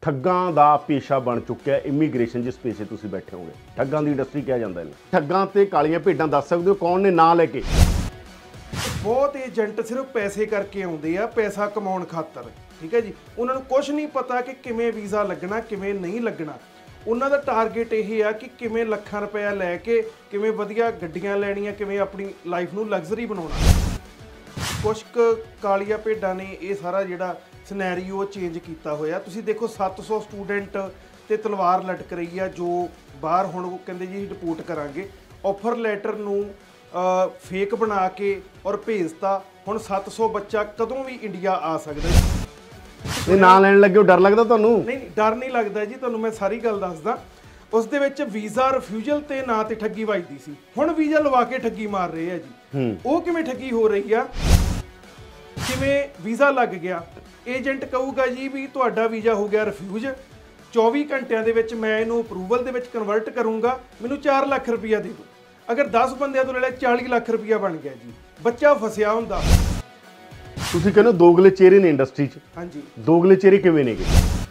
ਠੱਗਾਂ ਦਾ ਪੇਸ਼ਾ ਬਣ ਚੁੱਕਿਆ ਇਮੀਗ੍ਰੇਸ਼ਨ ਜਿਸ ਪੇਸ਼ੇ ਤੁਸੀਂ ਬੈਠੇ ਹੋਗੇ। ਠੱਗਾਂ ਦੀ ਇੰਡਸਟਰੀ ਕਿਹਾ ਜਾਂਦਾ ਇਹਨੂੰ। ਠੱਗਾਂ ਤੇ ਕਾਲੀਆਂ ਭੇਡਾਂ ਦੱਸ ਸਕਦੇ ਹੋ ਕੌਣ ਨੇ ਨਾਂ ਲੈ ਕੇ? ਬਹੁਤ ਏਜੰਟ ਸਿਰਫ ਪੈਸੇ ਕਰਕੇ ਆਉਂਦੇ ਆ, ਪੈਸਾ ਕਮਾਉਣ ਖਾਤਰ। ਠੀਕ ਹੈ ਜੀ, ਉਹਨਾਂ ਨੂੰ ਕੁਝ ਨਹੀਂ ਪਤਾ ਕਿ ਕਿਵੇਂ ਵੀਜ਼ਾ ਲੱਗਣਾ, ਕਿਵੇਂ ਨਹੀਂ ਲੱਗਣਾ। ਉਹਨਾਂ ਦਾ ਟਾਰਗੇਟ ਇਹ ਆ ਕਿ ਕਿਵੇਂ ਲੱਖਾਂ ਰੁਪਇਆ ਲੈ ਕੇ ਕਿਵੇਂ ਵਧੀਆ ਗੱਡੀਆਂ ਲੈਣੀਆਂ, ਕਿਵੇਂ ਆਪਣੀ ਲਾਈਫ ਨੂੰ ਲਗਜ਼ਰੀ ਬਣਾਉਣਾ। ਕੁਛ ਕੁ ਕਾਲੀਆਂ ਭੇਡਾਂ ਨੇ ਇਹ ਸਾਰਾ ਜਿਹੜਾ ਸਿਨੈਰੀਓ ਚੇਂਜ ਕੀਤਾ ਹੋਇਆ। ਤੁਸੀਂ ਦੇਖੋ 700 ਸਟੂਡੈਂਟ ਤੇ ਤਲਵਾਰ ਲਟਕ ਰਹੀ ਆ ਜੋ ਬਾਹਰ ਹੁਣ ਉਹ ਕਹਿੰਦੇ ਜੀ ਰਿਪੋਰਟ ਕਰਾਂਗੇ। ਆਫਰ ਲੈਟਰ ਨੂੰ ਫੇਕ ਬਣਾ ਕੇ ਔਰ ਭੇਜਤਾ। ਹੁਣ 700 ਬੱਚਾ ਕਦੋਂ ਵੀ ਇੰਡੀਆ ਆ ਸਕਦਾ। ਇਹ ਨਾਂ ਲੈਣ ਲੱਗੇ ਡਰ ਲੱਗਦਾ ਤੁਹਾਨੂੰ? ਨਹੀਂ, ਡਰ ਨਹੀਂ ਲੱਗਦਾ ਜੀ, ਤੁਹਾਨੂੰ ਮੈਂ ਸਾਰੀ ਗੱਲ ਦੱਸਦਾ। ਉਸ ਦੇ ਵਿੱਚ ਵੀਜ਼ਾ ਰਿਫਿਊਜ਼ਲ ਤੇ ਨਾਂ ਤੇ ਠੱਗੀ ਵੱਜਦੀ ਸੀ, ਹੁਣ ਵੀਜ਼ਾ ਲਵਾ ਕੇ ਠੱਗੀ ਮਾਰ ਰਹੇ ਆ ਜੀ। ਉਹ ਕਿਵੇਂ ਠੱਗੀ ਹੋ ਰਹੀ ਆ? ਕਿਵੇਂ ਵੀਜ਼ਾ ਲੱਗ ਗਿਆ, ਏਜੰਟ ਕਹੂਗਾ ਜੀ ਵੀ ਤੁਹਾਡਾ ਵੀਜ਼ਾ ਹੋ ਗਿਆ ਰਿਫਿਊਜ਼, 24 ਘੰਟਿਆਂ ਦੇ ਵਿੱਚ ਮੈਂ ਇਹਨੂੰ ਅਪਰੂਵਲ ਦੇ ਵਿੱਚ ਕਨਵਰਟ ਕਰੂੰਗਾ, ਮੈਨੂੰ 4 ਲੱਖ ਰੁਪਈਆ ਦੇ ਦਿਓ। ਅਗਰ 10 ਬੰਦਿਆਂ ਤੋਂ ਲੈ ਲਿਆ 40 ਲੱਖ ਰੁਪਈਆ ਬਣ ਗਿਆ ਜੀ। ਬੱਚਾ ਫਸਿਆ ਹੁੰਦਾ। ਤੁਸੀਂ ਕਹਿੰਦੇ ਦੋਗਲੇ ਚਿਹਰੇ ਨੇ ਇੰਡਸਟਰੀ 'ਚ। ਹਾਂਜੀ, ਦੋਗਲੇ ਚਿਹਰੇ ਕਿਵੇਂ ਨੇਗੇ?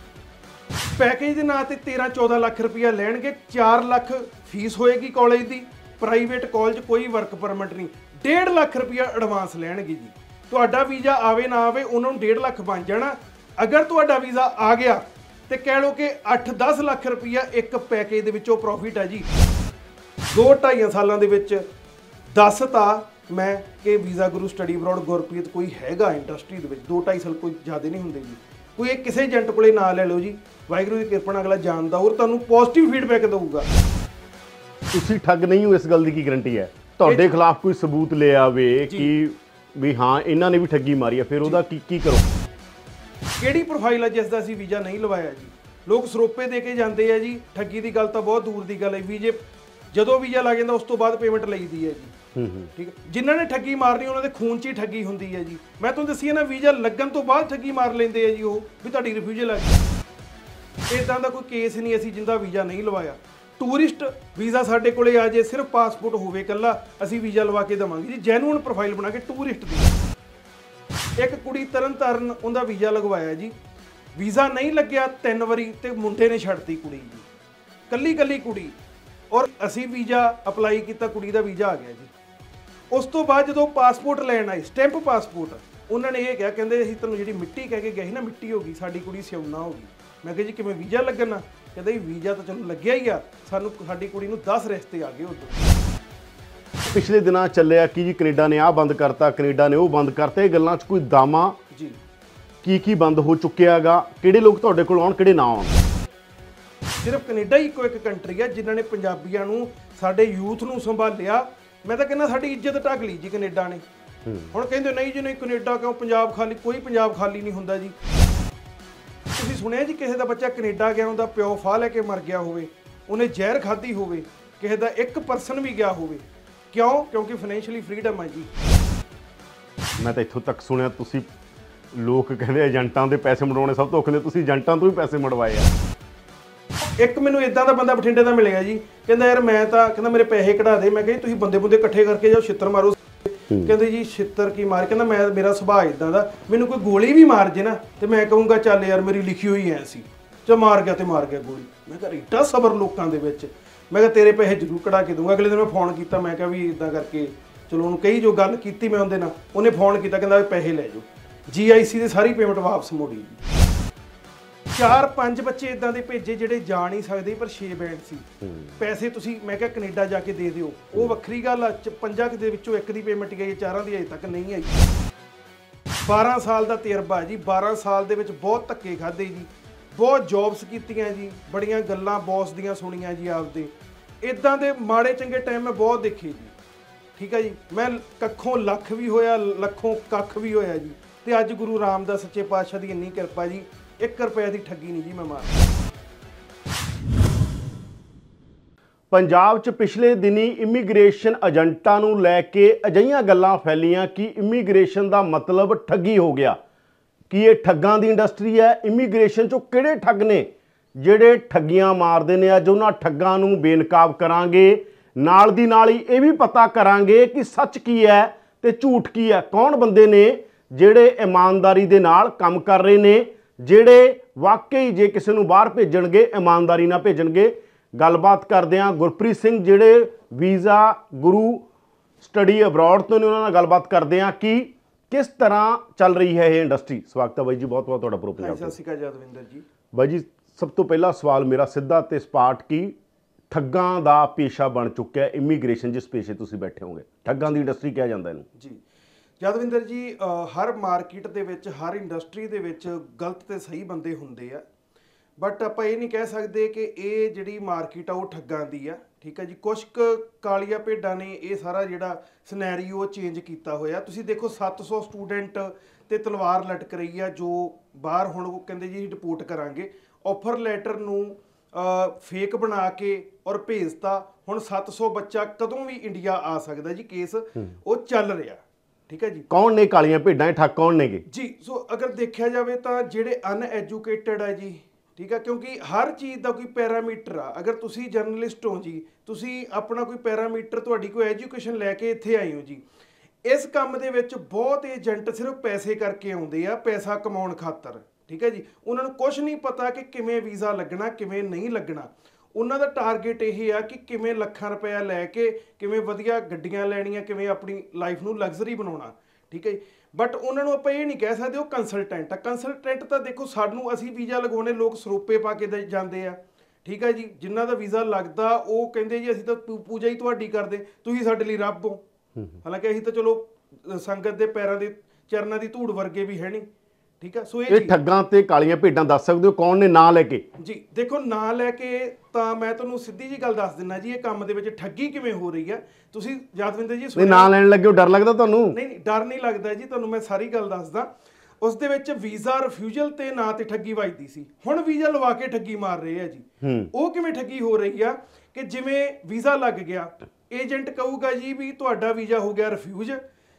ਪੈਕੇਜ ਦੇ ਨਾਂ ਤੇ 13-14 ਲੱਖ ਰੁਪਈਆ ਲੈਣਗੇ, 4 ਲੱਖ ਫੀਸ ਹੋਏਗੀ ਕਾਲਜ ਦੀ। ਪ੍ਰਾਈਵੇਟ ਕਾਲਜ ਕੋਈ ਵਰਕ ਪਰਮਿਟ ਨਹੀਂ, 1.5 ਲੱਖ ਰੁਪਈਆ ਐਡਵਾਂਸ ਲੈਣਗੇ ਜੀ। ਤੁਹਾਡਾ ਵੀਜ਼ਾ ਆਵੇ ਨਾ ਆਵੇ ਉਹਨਾਂ ਨੂੰ 1.5 ਲੱਖ ਬਣ ਜਾਣਾ। ਅਗਰ ਤੁਹਾਡਾ ਵੀਜ਼ਾ ਆ ਗਿਆ ਤੇ ਕਹਿ ਲਓ ਕਿ 8-10 ਲੱਖ ਰੁਪਈਆ ਇੱਕ ਪੈਕੇਜ ਦੇ ਵਿੱਚੋਂ ਪ੍ਰੋਫਿਟ ਹੈ ਜੀ। 2-2.5 ਸਾਲਾਂ ਦੇ ਵਿੱਚ ਦੱਸਤਾ ਮੈਂ ਕਿ ਵੀਜ਼ਾ ਗੁਰੂ ਸਟੱਡੀ ਅਬਰੋਡ ਗੁਰਪ੍ਰੀਤ ਕੋਈ ਹੈਗਾ ਇੰਡਸਟਰੀ ਦੇ ਵਿੱਚ। 2-2.5 ਸਾਲ ਕੋਈ ਜ਼ਿਆਦਾ ਨਹੀਂ ਹੁੰਦੇ ਜੀ। ਕੋਈ ਇਹ ਕਿਸੇ ਏਜੰਟ ਕੋਲੇ ਨਾ ਲੈ ਲਓ ਜੀ, ਵਾਹਿਗੁਰੂ ਦੀ ਕਿਰਪਾ ਨਾਲ ਅਗਲਾ ਜਾਣਦਾ ਔਰ ਤੁਹਾਨੂੰ ਪੋਜ਼ਿਟਿਵ ਫੀਡਬੈਕ ਦੇਊਗਾ। ਤੁਸੀਂ ਠੱਗ ਨਹੀਂ ਹੋ ਇਸ ਗੱਲ ਦੀ ਕੀ ਗਰੰਟੀ ਹੈ? ਤੁਹਾਡੇ ਖਿਲਾਫ ਕੋਈ ਸਬੂਤ ਲੈ ਆਵੇ ਕਿ ਵੀ ਹਾਂ ਇਹਨਾਂ ਨੇ ਵੀ ਠੱਗੀ ਮਾਰੀ ਆ, ਫਿਰ ਉਹਦਾ ਕੀ ਕਰੋ? ਕਿਹੜੀ ਪ੍ਰੋਫਾਈਲ ਹੈ ਜਿਸ ਦਾ ਅਸੀਂ ਵੀਜ਼ਾ ਨਹੀਂ ਲਵਾਇਆ ਜੀ? ਲੋਕ ਸਰੋਪੇ ਦੇ ਕੇ ਜਾਂਦੇ ਆ ਜੀ। ਠੱਗੀ ਦੀ ਗੱਲ ਤਾਂ ਬਹੁਤ ਦੂਰ ਦੀ ਗੱਲ ਹੈ। ਵੀਜ਼ੇ ਜਦੋਂ ਵੀਜ਼ਾ ਲੱਗ ਜਾਂਦਾ ਉਸ ਤੋਂ ਬਾਅਦ ਪੇਮੈਂਟ ਲਈਦੀ ਹੈ ਜੀ। ਠੀਕ ਹੈ, ਜਿਨ੍ਹਾਂ ਨੇ ਠੱਗੀ ਮਾਰਨੀ ਉਹਨਾਂ ਦੇ ਖੂਨ 'ਚ ਹੀ ਠੱਗੀ ਹੁੰਦੀ ਹੈ ਜੀ। ਮੈਂ ਤੁਹਾਨੂੰ ਦੱਸੀ ਨਾ, ਵੀਜ਼ਾ ਲੱਗਣ ਤੋਂ ਬਾਅਦ ਠੱਗੀ ਮਾਰ ਲੈਂਦੇ ਆ ਜੀ ਉਹ, ਵੀ ਤੁਹਾਡੀ ਰਿਫਿਊਜ਼ਲ ਹੈ। ਇੱਦਾਂ ਦਾ ਕੋਈ ਕੇਸ ਨਹੀਂ ਅਸੀਂ ਜਿੰਦਾ ਵੀਜ਼ਾ ਨਹੀਂ ਲਵਾਇਆ। ਟੂਰਿਸਟ ਵੀਜ਼ਾ ਸਾਡੇ ਕੋਲੇ ਆ ਜੇ, ਸਿਰਫ ਪਾਸਪੋਰਟ ਹੋਵੇ ਇਕੱਲਾ, ਅਸੀਂ ਵੀਜ਼ਾ ਲਵਾ ਕੇ ਦੇਵਾਂਗੇ ਜੀ, ਜੈਨੂਅਨ ਪ੍ਰੋਫਾਈਲ ਬਣਾ ਕੇ ਟੂਰਿਸਟ ਦੀ। ਇੱਕ ਕੁੜੀ ਤਰਨਤਾਰਨ ਉਹਦਾ ਵੀਜ਼ਾ ਲਗਵਾਇਆ ਜੀ, ਵੀਜ਼ਾ ਨਹੀਂ ਲੱਗਿਆ 3 ਵਾਰੀ ਤੇ ਮੁੰਡੇ ਨੇ ਛੱਡਤੀ ਕੁੜੀ ਜੀ, ਕੱਲੀ ਕੁੜੀ। ਔਰ ਅਸੀਂ ਵੀਜ਼ਾ ਅਪਲਾਈ ਕੀਤਾ, ਕੁੜੀ ਦਾ ਵੀਜ਼ਾ ਆ ਗਿਆ ਜੀ। ਉਸ ਤੋਂ ਬਾਅਦ ਜਦੋਂ ਪਾਸਪੋਰਟ ਲੈਣ ਆਏ, ਸਟੈਂਪ ਪਾਸਪੋਰਟ, ਉਹਨਾਂ ਨੇ ਇਹ ਕਿਹਾ, ਕਹਿੰਦੇ ਅਸੀਂ ਤੁਹਾਨੂੰ ਜਿਹੜੀ ਮਿੱਟੀ ਕਹਿ ਕੇ ਗਏ ਸੀ ਨਾ, ਮਿੱਟੀ ਹੋ ਗਈ, ਸਾਡੀ ਕੁੜੀ ਸਿਉਣਾ ਹੋ ਗਈ। ਮੈਂ ਕਿਹਾ ਜੀ ਕਿਵੇਂ ਵੀਜ਼ਾ ਲੱਗਣਾ? ਕਹਿੰਦਾ ਜੀ ਵੀਜ਼ਾ ਤਾਂ ਚਲੋ ਲੱਗਿਆ ਹੀ ਆ, ਸਾਨੂੰ ਸਾਡੀ ਕੁੜੀ ਨੂੰ 10 ਰਿਸ਼ਤੇ ਆ ਗਏ ਉਦੋਂ। ਪਿਛਲੇ ਦਿਨਾਂ ਚੱਲਿਆ ਕਿ ਜੀ ਕੈਨੇਡਾ ਨੇ ਆਹ ਬੰਦ ਕਰਤਾ, ਕੈਨੇਡਾ ਨੇ ਉਹ ਬੰਦ ਕਰਤਾ। ਇਹ ਗੱਲਾਂ 'ਚ ਕੋਈ ਦਾਮਾ ਜੀ ਕੀ ਬੰਦ ਹੋ ਚੁੱਕਿਆ ਹੈਗਾ? ਕਿਹੜੇ ਲੋਕ ਤੁਹਾਡੇ ਕੋਲ ਆਉਣ, ਕਿਹੜੇ ਨਾ ਆਉਣ? ਸਿਰਫ ਕੈਨੇਡਾ ਹੀ ਇੱਕੋ ਇੱਕ ਕੰਟਰੀ ਆ ਜਿਨ੍ਹਾਂ ਨੇ ਪੰਜਾਬੀਆਂ ਨੂੰ, ਸਾਡੇ ਯੂਥ ਨੂੰ ਸੰਭਾਲਿਆ। ਮੈਂ ਤਾਂ ਕਹਿੰਦਾ ਸਾਡੀ ਇੱਜ਼ਤ ਢੱਕ ਲਈ ਜੀ ਕੈਨੇਡਾ ਨੇ। ਹੁਣ ਕਹਿੰਦੇ ਨਹੀਂ ਜੀ ਨਹੀਂ, ਕੈਨੇਡਾ ਕਿਉਂ, ਪੰਜਾਬ ਖਾਲੀ। ਕੋਈ ਪੰਜਾਬ ਖਾਲੀ ਨਹੀਂ ਹੁੰਦਾ ਜੀ। ਤੁਸੀਂ ਸੁਣਿਆ ਜੀ ਕਿਸੇ ਦਾ ਬੱਚਾ ਕੈਨੇਡਾ ਗਿਆ, ਉਹਦਾ ਪਿਓ ਫਾਹ ਲੈ ਕੇ ਮਰ ਗਿਆ ਹੋਵੇ, ਉਹਨੇ ਜ਼ਹਿਰ ਖਾਧੀ ਹੋਵੇ, ਕਿਸੇ ਦਾ 1% ਵੀ ਗਿਆ ਹੋਵੇ? ਕਿਉਂ? ਕਿਉਂਕਿ ਫਾਈਨੈਂਸ਼ੀਅਲੀ ਫਰੀडम ਹੈ ਜੀ। ਮੈਂ ਤਾਂ ਇੱਥੋਂ ਤੱਕ ਸੁਣਿਆ ਤੁਸੀਂ ਲੋਕ ਕਹਿੰਦੇ ਏਜੰਟਾਂ ਦੇ ਪੈਸੇ ਮੜਵਾਉਣੇ ਸਭ ਤੋਂ ਔਖੇ ਨੇ, ਤੁਸੀਂ ਏਜੰਟਾਂ ਤੋਂ ਵੀ ਪੈਸੇ ਮੜਵਾਏ ਆ। ਇੱਕ ਮੈਨੂੰ ਇਦਾਂ ਦਾ ਬੰਦਾ ਬਠਿੰਡੇ ਦਾ ਮਿਲਿਆ ਜੀ, ਕਹਿੰਦਾ ਯਾਰ ਮੈਂ ਤਾਂ, ਕਹਿੰਦਾ ਮੇਰੇ ਪੈਸੇ ਕਢਾ ਦੇ। ਮੈਂ ਕਿਹਾ ਤੁਸੀਂ ਬੰਦੇ ਇਕੱਠੇ ਕਰਕੇ ਜਾਓ, ਛਿੱਤਰ ਮਾਰੋ। ਕਹਿੰਦੇ ਜੀ ਛਿੱਤਰ ਕੀ ਮਾਰ? ਕਹਿੰਦਾ ਮੇਰਾ ਸੁਭਾਅ ਇਦਾਂ ਦਾ, ਮੈਨੂੰ ਕੋਈ ਗੋਲੀ ਵੀ ਮਾਰ ਜੇ ਨਾ ਤੇ ਮੈਂ ਕਹੂੰਗਾ ਚੱਲ ਯਾਰ ਮੇਰੀ ਲਿਖੀ ਹੋਈ ਐ ਸੀ, ਚ ਮਾਰ ਗਿਆ ਤੇ ਮਾਰ ਗਿਆ ਗੋਲੀ। ਮੈਂ ਕਿਹਾ ਏਡਾ ਸਬਰ ਲੋਕਾਂ ਦੇ ਵਿੱਚ। ਮੈਂ ਕਿਹਾ ਤੇਰੇ ਪੈਸੇ ਜ਼ਰੂਰ ਕਢਾ ਕੇ ਦੂੰਗਾ। ਅਗਲੇ ਦਿਨ ਮੈਂ ਫੋਨ ਕੀਤਾ, ਮੈਂ ਕਿਹਾ ਵੀ ਇਦਾਂ ਕਰਕੇ, ਚਲੋ ਉਹਨੂੰ ਕਹੀ ਜੋ ਗੱਲ ਕੀਤੀ ਮੈਂ ਉਹਦੇ ਨਾਲ। ਉਹਨੇ ਫੋਨ ਕੀਤਾ, ਕਹਿੰਦਾ ਪੈਸੇ ਲੈ ਜਾਓ। GIC ਦੀ ਸਾਰੀ ਪੇਮੈਂਟ ਵਾਪਸ ਮੋੜੀ। 4-5 ਬੱਚੇ ਇਦਾਂ ਦੇ ਭੇਜੇ ਜਿਹੜੇ ਜਾ ਨਹੀਂ ਸਕਦੇ, ਪਰ 6 ਬੈਂਡ ਸੀ। ਪੈਸੇ ਤੁਸੀਂ, ਮੈਂ ਕਿਹਾ ਕੈਨੇਡਾ ਜਾ ਕੇ ਦੇ ਦਿਓ, ਉਹ ਵੱਖਰੀ ਗੱਲ ਆ। 5 ਦੇ ਵਿੱਚੋਂ 1 ਦੀ ਪੇਮੈਂਟ ਗਈ, 4 ਦੀ ਅਜੇ ਤੱਕ ਨਹੀਂ ਆਈ। 12 ਸਾਲ ਦਾ ਤਜਰਬਾ ਜੀ। 12 ਸਾਲ ਦੇ ਵਿੱਚ ਬਹੁਤ ਧੱਕੇ ਖਾਧੇ ਜੀ, ਬਹੁਤ ਜੌਬਸ ਕੀਤੀਆਂ ਜੀ, ਬੜੀਆਂ ਗੱਲਾਂ ਬੌਸ ਦੀਆਂ ਸੁਣੀਆਂ ਜੀ ਆਪਦੇ। ਇਦਾਂ ਦੇ ਮਾੜੇ ਚੰਗੇ ਟਾਈਮ ਮੈਂ ਬਹੁਤ ਦੇਖੇ ਜੀ। ਠੀਕ ਹੈ ਜੀ, ਮੈਂ ਕੱਖੋਂ ਲੱਖ ਵੀ ਹੋਇਆ, ਲੱਖੋਂ ਕੱਖ ਵੀ ਹੋਇਆ ਜੀ। ਤੇ ਅੱਜ ਗੁਰੂ ਰਾਮਦਾਸ ਸੱਚੇ ਪਾਤਸ਼ਾਹ ਦੀ ਇੰਨੀ ਕਿਰਪਾ ਜੀ, 1 ਰੁਪਏ ਦੀ ਠੱਗੀ ਨਹੀਂ ਜੀ ਮੈਂ ਮਾਰ। ਪੰਜਾਬ 'ਚ ਪਿਛਲੇ ਦਿਨੀ ਇਮੀਗ੍ਰੇਸ਼ਨ ਏਜੰਟਾਂ ਨੂੰ ਲੈ ਕੇ ਅਜਿਹੀਆਂ ਗੱਲਾਂ ਫੈਲੀਆਂ ਕਿ ਇਮੀਗ੍ਰੇਸ਼ਨ ਦਾ ਮਤਲਬ ਠੱਗੀ ਹੋ ਗਿਆ। ਕਿ ਇਹ ਠੱਗਾਂ ਦੀ ਇੰਡਸਟਰੀ ਹੈ? ਇਮੀਗ੍ਰੇਸ਼ਨ 'ਚੋਂ ਕਿਹੜੇ ਠੱਗ ਨੇ ਜਿਹੜੇ ਠੱਗੀਆਂ ਮਾਰਦੇ ਨੇ? ਅੱਜ ਉਹਨਾਂ ਠੱਗਾਂ ਨੂੰ ਬੇਨਕਾਬ ਕਰਾਂਗੇ। ਨਾਲ ਦੀ ਨਾਲ ਹੀ ਇਹ ਵੀ ਪਤਾ ਕਰਾਂਗੇ ਕਿ ਸੱਚ ਕੀ ਹੈ ਤੇ ਝੂਠ ਕੀ ਹੈ। ਕੌਣ ਬੰਦੇ ਨੇ ਜਿਹੜੇ ਇਮਾਨਦਾਰੀ ਦੇ ਨਾਲ ਕੰਮ ਕਰ ਰਹੇ ਨੇ, ਜਿਹੜੇ ਵਾਕਈ ਜੇ ਕਿਸੇ ਨੂੰ ਬਾਹਰ ਭੇਜਣਗੇ ਇਮਾਨਦਾਰੀ ਨਾਲ ਭੇਜਣਗੇ। ਗੱਲਬਾਤ ਕਰਦੇ ਹਾਂ ਗੁਰਪ੍ਰੀਤ ਸਿੰਘ ਜਿਹੜੇ ਵੀਜ਼ਾ ਗੁਰੂ ਸਟੱਡੀ ਅਬਰੋਡ ਤੋਂ ਨੇ, ਉਹਨਾਂ ਨਾਲ ਗੱਲਬਾਤ ਕਰਦੇ ਹਾਂ ਕਿ ਕਿਸ ਤਰ੍ਹਾਂ ਚੱਲ ਰਹੀ ਹੈ ਇਹ ਇੰਡਸਟਰੀ। ਸਵਾਗਤ ਹੈ ਬਾਈ ਜੀ, ਬਹੁਤ ਬਹੁਤ ਤੁਹਾਡਾ ਪ੍ਰੋ ਪੰਜਾਬ। ਸਤਿ ਸ਼੍ਰੀ ਅਕਾਲ ਜਦਵਿੰਦਰ ਜੀ। ਬਾਈ ਜੀ, ਸਭ ਤੋਂ ਪਹਿਲਾ ਸਵਾਲ ਮੇਰਾ ਸਿੱਧਾ ਤੇ ਸਪਾਟ ਕਿ ਠੱਗਾਂ ਦਾ ਪੇਸ਼ਾ ਬਣ ਚੁੱਕਿਆ ਇਮੀਗ੍ਰੇਸ਼ਨ, ਜਿਸ ਪੇਸ਼ੇ ਤੁਸੀਂ ਬੈਠੇ ਹੋਗੇ, ਠੱਗਾਂ ਦੀ ਇੰਡਸਟਰੀ ਕਿਹਾ ਜਾਂਦਾ ਇਹਨੂੰ ਜੀ। ਜਦਵਿੰਦਰ ਜੀ, ਹਰ ਮਾਰਕੀਟ ਦੇ ਵਿੱਚ, ਹਰ ਇੰਡਸਟਰੀ ਦੇ ਵਿੱਚ ਗਲਤ ਤੇ ਸਹੀ ਬੰਦੇ ਹੁੰਦੇ ਆ, ਬਟ ਆਪਾਂ ਇਹ ਨਹੀਂ ਕਹਿ ਸਕਦੇ ਕਿ ਇਹ ਜਿਹੜੀ ਮਾਰਕੀਟ ਆ ਉਹ ਠੱਗਾਂ ਦੀ ਆ। ਠੀਕ ਹੈ ਜੀ, ਕੁਛ ਕਾਲੀਆਂ ਭੇਡਾਂ ਨੇ ਇਹ ਸਾਰਾ ਜਿਹੜਾ ਸਿਨੈਰੀਓ ਚੇਂਜ ਕੀਤਾ ਹੋਇਆ। ਤੁਸੀਂ ਦੇਖੋ 700 ਸਟੂਡੈਂਟ ਤੇ ਤਲਵਾਰ ਲਟਕ ਰਹੀ ਆ, ਜੋ ਬਾਹਰ ਹੁਣ ਉਹ ਕਹਿੰਦੇ ਜੀ ਰਿਪੋਰਟ ਕਰਾਂਗੇ। ਆਫਰ ਲੈਟਰ ਨੂੰ ਫੇਕ ਬਣਾ ਕੇ ਔਰ ਭੇਜਤਾ। ਹੁਣ 700 ਬੱਚਾ ਕਦੋਂ ਵੀ ਇੰਡੀਆ ਆ ਸਕਦਾ ਜੀ, ਕੇਸ ਉਹ ਚੱਲ ਰਿਹਾ। ਠੀਕ ਹੈ ਜੀ, ਕੌਣ ਨੇ ਕਾਲੀਆਂ ਭੇਡਾਂ, ਇਹ ਠੱਗ ਕੌਣ ਨੇਗੇ ਜੀ? ਸੋ ਅਗਰ ਦੇਖਿਆ ਜਾਵੇ ਤਾਂ ਜਿਹੜੇ ਅਨਐਜੂਕੇਟਡ ਹੈ ਜੀ, ਠੀਕ ਹੈ, ਕਿਉਂਕਿ ਹਰ ਚੀਜ਼ ਦਾ ਕੋਈ ਪੈਰਾਮੀਟਰ ਆ। ਅਗਰ ਤੁਸੀਂ ਜਰਨਲਿਸਟ ਹੋ ਜੀ, ਤੁਸੀਂ ਆਪਣਾ ਕੋਈ ਪੈਰਾਮੀਟਰ, ਤੁਹਾਡੀ ਕੋਈ ਐਜੂਕੇਸ਼ਨ ਲੈ ਕੇ ਇੱਥੇ ਆਏ ਹੋ ਜੀ। ਇਸ ਕੰਮ ਦੇ ਵਿੱਚ ਬਹੁਤ ਏਜੰਟ ਸਿਰਫ ਪੈਸੇ ਕਰਕੇ ਆਉਂਦੇ ਆ, ਪੈਸਾ ਕਮਾਉਣ ਖਾਤਰ। ਠੀਕ ਹੈ ਜੀ, ਉਹਨਾਂ ਨੂੰ ਕੁਝ ਨਹੀਂ ਪਤਾ ਕਿ ਕਿਵੇਂ ਵੀਜ਼ਾ ਲੱਗਣਾ, ਕਿਵੇਂ ਨਹੀਂ ਲੱਗਣਾ। ਉਹਨਾਂ ਦਾ ਟਾਰਗੇਟ ਇਹ ਆ ਕਿ ਕਿਵੇਂ ਲੱਖਾਂ ਰੁਪਇਆ ਲੈ ਕੇ ਕਿਵੇਂ ਵਧੀਆ ਗੱਡੀਆਂ ਲੈਣੀਆਂ, ਕਿਵੇਂ ਆਪਣੀ ਲਾਈਫ ਨੂੰ ਲਗਜ਼ਰੀ ਬਣਾਉਣਾ। ਠੀਕ ਹੈ ਜੀ, ਬਟ ਉਹਨਾਂ ਨੂੰ ਆਪਾਂ ਇਹ ਨਹੀਂ ਕਹਿ ਸਕਦੇ ਉਹ ਕੰਸਲਟੈਂਟ ਆ। ਕੰਸਲਟੈਂਟ ਤਾਂ ਦੇਖੋ, ਸਾਨੂੰ ਅਸੀਂ ਵੀਜ਼ਾ ਲਗਵਾਉਣੇ, ਲੋਕ ਸਰੋਪੇ ਪਾ ਕੇ ਜਾਂਦੇ ਆ। ਠੀਕ ਹੈ ਜੀ, ਜਿਨ੍ਹਾਂ ਦਾ ਵੀਜ਼ਾ ਲੱਗਦਾ ਉਹ ਕਹਿੰਦੇ ਜੀ ਅਸੀਂ ਤਾਂ ਪੂਜਾ ਹੀ ਤੁਹਾਡੀ ਕਰਦੇ, ਤੁਸੀਂ ਸਾਡੇ ਲਈ ਰੱਬ ਹੋ। ਹਾਲਾਂਕਿ ਅਸੀਂ ਤਾਂ ਚਲੋ ਸੰਗਤ ਦੇ ਪੈਰਾਂ ਦੇ ਚਰਨਾਂ ਦੀ ਧੂੜ ਵਰਗੇ ਵੀ ਹੈ ਨਹੀਂ। ਠੀਕ ਹੈ, ਸੋ ਇਹ ਠੱਗਾਂ ਤੇ ਕਾਲੀਆਂ ਭੇਡਾਂ ਦੱਸ ਸਕਦੇ ਹੋ ਕੌਣ ਨੇ ਨਾਂ ਲੈ ਕੇ? ਜੀ ਦੇਖੋ, ਨਾਂ ਲੈ ਕੇ ਤਾਂ ਮੈਂ ਤੁਹਾਨੂੰ ਸਿੱਧੀ ਜੀ ਗੱਲ ਦੱਸ ਦਿੰਦਾ ਜੀ, ਇਹ ਕੰਮ ਦੇ ਵਿੱਚ ਠੱਗੀ ਕਿਵੇਂ ਹੋ ਰਹੀ ਹੈ। ਤੁਸੀਂ ਯਾਦਵਿੰਦਰ ਜੀ ਨਾਂ ਲੈਣ ਲੱਗੇ ਹੋ ਡਰ ਲੱਗਦਾ ਤੁਹਾਨੂੰ? ਨਹੀਂ, ਡਰ ਨਹੀਂ ਲੱਗਦਾ ਜੀ, ਤੁਹਾਨੂੰ ਮੈਂ ਸਾਰੀ ਗੱਲ ਦੱਸਦਾ। ਉਸ ਦੇ ਵਿੱਚ ਵੀਜ਼ਾ ਰਿਫਿਊਜ਼ਲ ਤੇ ਨਾਂ ਤੇ ਠੱਗੀ ਵੱਜਦੀ ਸੀ, ਹੁਣ ਵੀਜ਼ਾ ਲਵਾ ਕੇ ਠੱਗੀ ਮਾਰ ਰਹੇ ਆ ਜੀ। ਉਹ ਕਿਵੇਂ ਠੱਗੀ ਹੋ ਰਹੀ ਆ ਕਿ ਜਿਵੇਂ ਵੀਜ਼ਾ ਲੱਗ ਗਿਆ, ਏਜੰਟ ਕਹੂਗਾ ਜੀ ਵੀ ਤੁਹਾਡਾ ਵੀਜ਼ਾ ਹੋ ਗਿਆ ਰਿਫਿਊਜ਼,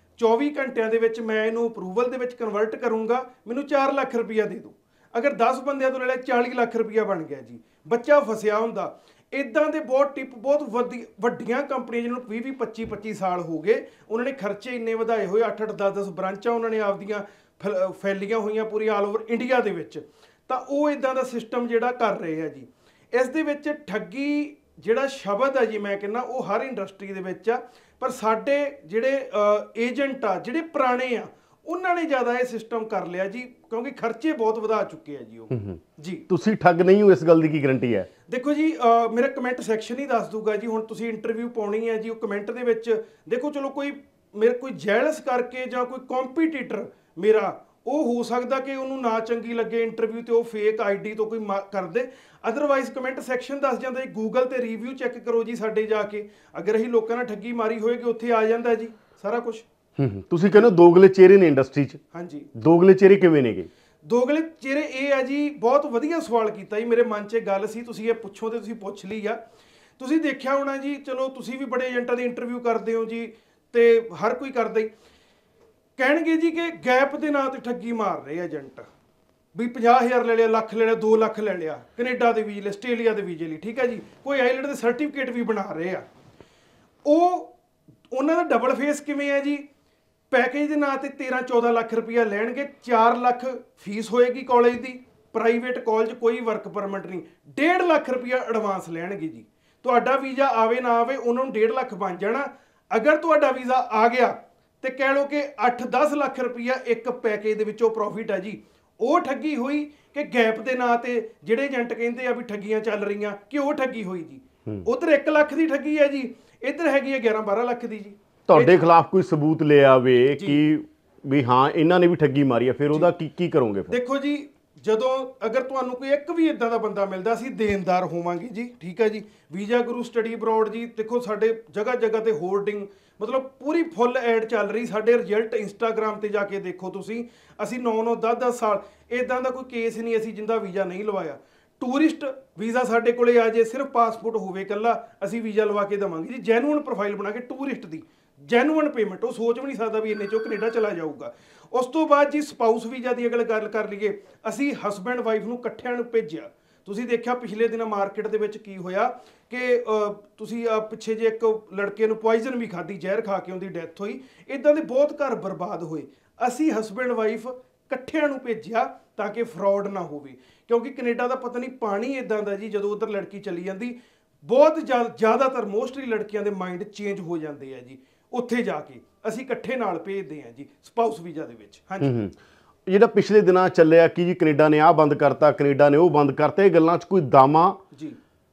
24 ਘੰਟਿਆਂ ਦੇ ਵਿੱਚ ਮੈਂ ਇਹਨੂੰ ਅਪਰੂਵਲ ਦੇ ਵਿੱਚ ਕਨਵਰਟ ਕਰੂੰਗਾ, ਮੈਨੂੰ 4 ਲੱਖ ਰੁਪਈਆ ਦੇ ਦਿਓ। ਅਗਰ 10 ਬੰਦਿਆਂ ਤੋਂ ਲੈ ਲਿਆ 40 ਲੱਖ ਰੁਪਈਆ ਬਣ ਗਿਆ ਜੀ, ਬੱਚਾ ਫਸਿਆ ਹੁੰਦਾ। ਇਦਾਂ ਦੇ ਬਹੁਤ ਟਿਪ, ਬਹੁਤ ਵੱਡੀਆਂ ਕੰਪਨੀਆਂ ਜਿਹਨਾਂ ਨੂੰ 20-25 ਸਾਲ ਹੋ ਗਏ, ਉਹਨਾਂ ਨੇ ਖਰਚੇ ਇੰਨੇ ਵਧਾਏ ਹੋਏ, 8-8 10-10 ਬ੍ਰਾਂਚਾਂ ਉਹਨਾਂ ਨੇ ਆਪਦੀਆਂ ਫੈਲੀਆਂ ਹੋਈਆਂ ਪੂਰੀ ਆਲ ਓਵਰ ਇੰਡੀਆ ਦੇ ਵਿੱਚ, ਤਾਂ ਉਹ ਇਦਾਂ ਦਾ ਸਿਸਟਮ ਜਿਹੜਾ ਕਰ ਰਹੇ ਆ ਜੀ। ਇਸ ਦੇ ਵਿੱਚ ਠੱਗੀ ਜਿਹੜਾ ਸ਼ਬਦ ਹੈ ਜੀ, ਮੈਂ ਕਹਿੰਦਾ ਉਹ ਹਰ ਇੰਡਸਟਰੀ ਦੇ ਵਿੱਚ ਆ, ਪਰ ਸਾਡੇ ਜਿਹੜੇ ਏਜੰਟ ਆ, ਜਿਹੜੇ ਪੁਰਾਣੇ ਆ, ਉਹਨਾਂ ਨੇ ਜ਼ਿਆਦਾ ਇਹ ਸਿਸਟਮ ਕਰ ਲਿਆ ਜੀ, ਕਿਉਂਕਿ ਖਰਚੇ ਬਹੁਤ ਵਧਾ ਚੁੱਕੇ ਆ ਜੀ ਉਹ। ਜੀ ਤੁਸੀਂ ਠੱਗ ਨਹੀਂ ਹੋ, ਇਸ ਗੱਲ ਦੀ ਕੀ ਗਰੰਟੀ ਹੈ? ਦੇਖੋ ਜੀ, ਮੇਰਾ ਕਮੈਂਟ ਸੈਕਸ਼ਨ ਹੀ ਦੱਸ ਦੂਗਾ ਜੀ। ਹੁਣ ਤੁਸੀਂ ਇੰਟਰਵਿਊ ਪਾਉਣੀ ਹੈ ਜੀ, ਉਹ ਕਮੈਂਟ ਦੇ ਵਿੱਚ ਦੇਖੋ, ਚਲੋ ਕੋਈ ਜੈਲਸ ਕਰਕੇ ਜਾਂ ਕੋਈ ਕੰਪੀਟੀਟਰ ਮੇਰਾ, ਉਹ ਹੋ ਸਕਦਾ ਕਿ ਉਹਨੂੰ ਨਾ ਚੰਗੀ ਲੱਗੇ ਇੰਟਰਵਿਊ ਤੇ ਉਹ ਫੇਕ ਆਈਡੀ ਤੋਂ ਕੋਈ ਕਰਦੇ, ਅਦਰਵਾਈਜ਼ ਕਮੈਂਟ ਸੈਕਸ਼ਨ ਦੱਸ ਜਾਂਦਾ ਜੀ। ਗੂਗਲ ਤੇ ਰਿਵਿਊ ਚੈੱਕ ਕਰੋ ਜੀ ਸਾਡੇ ਜਾ ਕੇ, ਅਗਰ ਅਸੀਂ ਲੋਕਾਂ ਨਾਲ ਠੱਗੀ ਮਾਰੀ ਹੋਏਗੀ ਉੱਥੇ ਆ ਜਾਂਦਾ ਜੀ ਸਾਰਾ ਕੁਝ। ਤੁਸੀਂ ਕਹਿੰਦੇ ਦੋਗਲੇ ਚਿਹਰੇ ਨੇ ਇੰਡਸਟਰੀ 'ਚ। ਹਾਂਜੀ, ਦੋਗਲੇ ਚਿਹਰੇ ਕਿਵੇਂ ਨੇਗੇ? ਦੋਗਲੇ ਚਿਹਰੇ ਇਹ ਆ ਜੀ, ਬਹੁਤ ਵਧੀਆ ਸਵਾਲ ਕੀਤਾ ਜੀ, ਮੇਰੇ ਮਨ 'ਚ ਗੱਲ ਸੀ, ਤੁਸੀਂ ਇਹ ਪੁੱਛੋ ਤੇ ਤੁਸੀਂ ਪੁੱਛ ਲਈ ਆ। ਤੁਸੀਂ ਦੇਖਿਆ ਹੋਣਾ ਜੀ, ਚਲੋ ਤੁਸੀਂ ਵੀ ਬੜੇ ਏਜੰਟਾਂ ਦੀ ਇੰਟਰਵਿਊ ਕਰਦੇ ਹੋ ਜੀ, ਤੇ ਹਰ ਕੋਈ ਕਰਦਾ ਹੀ, ਕਹਿਣਗੇ ਜੀ ਕਿ ਗੈਪ ਦੇ ਨਾਂ ਤੇ ਠੱਗੀ ਮਾਰ ਰਹੇ ਏਜੰਟ, ਵੀ 50,000 ਲੈ ਲਿਆ, ਲੱਖ ਲੈ ਲਿਆ, 2 ਲੱਖ ਲੈ ਲਿਆ, ਕੈਨੇਡਾ ਦੇ ਵੀਜ਼ੇ ਲਈ, ਆਸਟ੍ਰੇਲੀਆ ਦੇ ਵੀਜ਼ੇ ਲਈ। ਠੀਕ ਹੈ ਜੀ, ਕੋਈ ਆਈਲੈਂਡ ਦੇ ਸਰਟੀਫਿਕੇਟ ਵੀ ਬਣਾ ਰਹੇ ਆ। ਉਹਨਾਂ ਦਾ ਡਬਲ ਫੇਸ ਕਿਵੇਂ ਹੈ ਜੀ? ਪੈਕੇਜ ਦੇ ਨਾਂ ਤੇ 13-14 ਲੱਖ ਰੁਪਈਆ ਲੈਣਗੇ, 4 ਲੱਖ ਫੀਸ ਹੋਏਗੀ ਕਾਲਜ ਦੀ, ਪ੍ਰਾਈਵੇਟ ਕਾਲਜ, ਕੋਈ ਵਰਕ ਪਰਮਿਟ ਨਹੀਂ, 1.5 ਲੱਖ ਰੁਪਈਆ ਐਡਵਾਂਸ ਲੈਣਗੇ ਜੀ। ਤੁਹਾਡਾ ਵੀਜ਼ਾ ਆਵੇ ਨਾ ਆਵੇ, ਉਹਨਾਂ ਨੂੰ 1.5 ਲੱਖ ਬਣ ਜਾਣਾ। ਅਗਰ ਤੁਹਾਡਾ ਵੀਜ਼ਾ ਆ ਗਿਆ ਤੇ ਕਹਿ ਲਓ ਕਿ 8-10 ਲੱਖ ਰੁਪਈਆ ਇੱਕ ਪੈਕੇਜ ਦੇ ਵਿੱਚੋਂ ਪ੍ਰੋਫਿਟ ਹੈ ਜੀ। ਉਹ ਠੱਗੀ ਹੋਈ ਕਿ ਗੈਪ ਦੇ ਨਾਂ ਤੇ ਜਿਹੜੇ ਏਜੰਟ ਕਹਿੰਦੇ ਆ ਵੀ ਠੱਗੀਆਂ ਚੱਲ ਰਹੀਆਂ, ਕਿ ਉਹ ਠੱਗੀ ਹੋਈ ਜੀ। ਉਧਰ 1 ਲੱਖ ਦੀ ਠੱਗੀ ਹੈ ਜੀ, ਇੱਧਰ ਹੈਗੀ ਹੈ 11-12 ਲੱਖ ਦੀ ਜੀ। ਤੁਹਾਡੇ ਖਿਲਾਫ ਕੋਈ ਸਬੂਤ ਲੈ ਆਵੇ ਕਿ ਵੀ ਹਾਂ ਇਹਨਾਂ ਨੇ ਵੀ ਠੱਗੀ ਮਾਰੀ ਆ, ਫਿਰ ਉਹਦਾ ਕੀ ਕਰੋਗੇ? ਦੇਖੋ ਜੀ, ਜਦੋਂ ਅਗਰ ਤੁਹਾਨੂੰ ਕੋਈ ਇੱਕ ਵੀ ਇਦਾਂ ਦਾ ਬੰਦਾ ਮਿਲਦਾ, ਅਸੀਂ ਦੇਣਦਾਰ ਹੋਵਾਂਗੇ ਜੀ। ਠੀਕ ਹੈ ਜੀ, ਵੀਜ਼ਾ ਗੁਰੂ ਸਟੱਡੀ ਅਬਰੋਡ ਜੀ, ਦੇਖੋ ਸਾਡੇ ਜਗ੍ਹਾ ਜਗ੍ਹਾ ਤੇ ਹੋਰਡਿੰਗ, ਮਤਲਬ ਪੂਰੀ ਫੁੱਲ ਐਡ ਚੱਲ ਰਹੀ। ਸਾਡੇ ਰਿਜ਼ਲਟ ਇੰਸਟਾਗ੍ਰਾਮ ਤੇ ਜਾ ਕੇ ਦੇਖੋ ਤੁਸੀਂ, ਅਸੀਂ 9-9 10-10 ਸਾਲ ਇਦਾਂ ਦਾ ਕੋਈ ਕੇਸ ਨਹੀਂ ਅਸੀਂ ਜਿੰਦਾ ਵੀਜ਼ਾ ਨਹੀਂ ਲਵਾਇਆ। ਟੂਰਿਸਟ ਵੀਜ਼ਾ ਸਾਡੇ ਕੋਲੇ ਆ ਜੇ, ਸਿਰਫ ਪਾਸਪੋਰਟ ਹੋਵੇ ਇਕੱਲਾ, ਅਸੀਂ ਵੀਜ਼ਾ ਲਵਾ ਕੇ ਦੇਵਾਂਗੇ ਜੀ। ਜੈਨੂਅਨ ਪ੍ਰੋਫਾਈਲ ਬਣਾ ਕੇ, ਟੂਰਿਸਟ ਦੀ ਜੈਨੂਅਨ ਪੇਮੈਂਟ, ਉਹ ਸੋਚ ਵੀ ਨਹੀਂ ਸਕਦਾ ਵੀ ਇੰਨੇ ਚੋਂ ਕੈਨੇਡਾ ਚਲਾ ਜਾਊਗਾ। ਉਸ ਤੋਂ ਬਾਅਦ ਜੀ ਸਪਾਊਸ ਵੀਜ਼ਾ ਦੀ ਅਗਰ ਗੱਲ ਕਰ ਲਈਏ, ਅਸੀਂ ਹਸਬੈਂਡ ਵਾਈਫ ਨੂੰ ਇਕੱਠਿਆਂ ਨੂੰ ਭੇਜਿਆ। ਤੁਸੀਂ ਦੇਖਿਆ ਪਿਛਲੇ ਦਿਨਾਂ ਮਾਰਕੀਟ ਦੇ ਵਿੱਚ ਕੀ ਹੋਇਆ ਕਿ ਤੁਸੀਂ ਪਿੱਛੇ ਜੇ ਇੱਕ ਲੜਕੇ ਨੂੰ ਪੋਇਜ਼ਨ ਵੀ ਖਾਧੀ, ਜ਼ਹਿਰ ਖਾ ਕੇ ਉਹਦੀ ਡੈਥ ਹੋਈ। ਇਦਾਂ ਦੇ ਬਹੁਤ ਘਰ ਬਰਬਾਦ ਹੋਏ। ਅਸੀਂ ਹਸਬੈਂਡ ਵਾਈਫ ਇਕੱਠਿਆਂ ਨੂੰ ਭੇਜਿਆ ਤਾਂ ਕਿ ਫਰਾਡ ਨਾ ਹੋਵੇ। ਕਿਉਂਕਿ ਕੈਨੇਡਾ ਦਾ ਪਤਾ ਨਹੀਂ ਪਾਣੀ ਇਦਾਂ ਦਾ ਜੀ, ਜਦੋਂ ਉਧਰ ਲੜਕੀ ਚਲੀ ਜਾਂਦੀ ਬਹੁਤ ਜ਼ਿਆਦਾਤਰ ਮੋਸਟਲੀ ਲੜਕੀਆਂ ਦੇ ਮਾਈਂਡ ਚੇਂਜ ਹੋ ਜਾਂਦੇ ਆ ਜੀ ਉੱਥੇ ਜਾ ਕੇ। ਅਸੀਂ ਇਕੱਠੇ ਨਾਲ ਭੇਜਦੇ ਆ ਜੀ ਸਪਾਊਸ ਵੀਜ਼ਾ ਦੇ ਵਿੱਚ। ਹਾਂਜੀ ਜਿਹੜਾ ਪਿਛਲੇ ਦਿਨਾਂ ਚੱਲਿਆ ਕਿ ਜੀ ਕੈਨੇਡਾ ਨੇ ਆਹ ਬੰਦ ਕਰਤਾ, ਕੈਨੇਡਾ ਨੇ ਉਹ ਬੰਦ ਕਰਤਾ, ਇਹ ਗੱਲਾਂ 'ਚ ਕੋਈ ਦਾਮਾ ਜੀ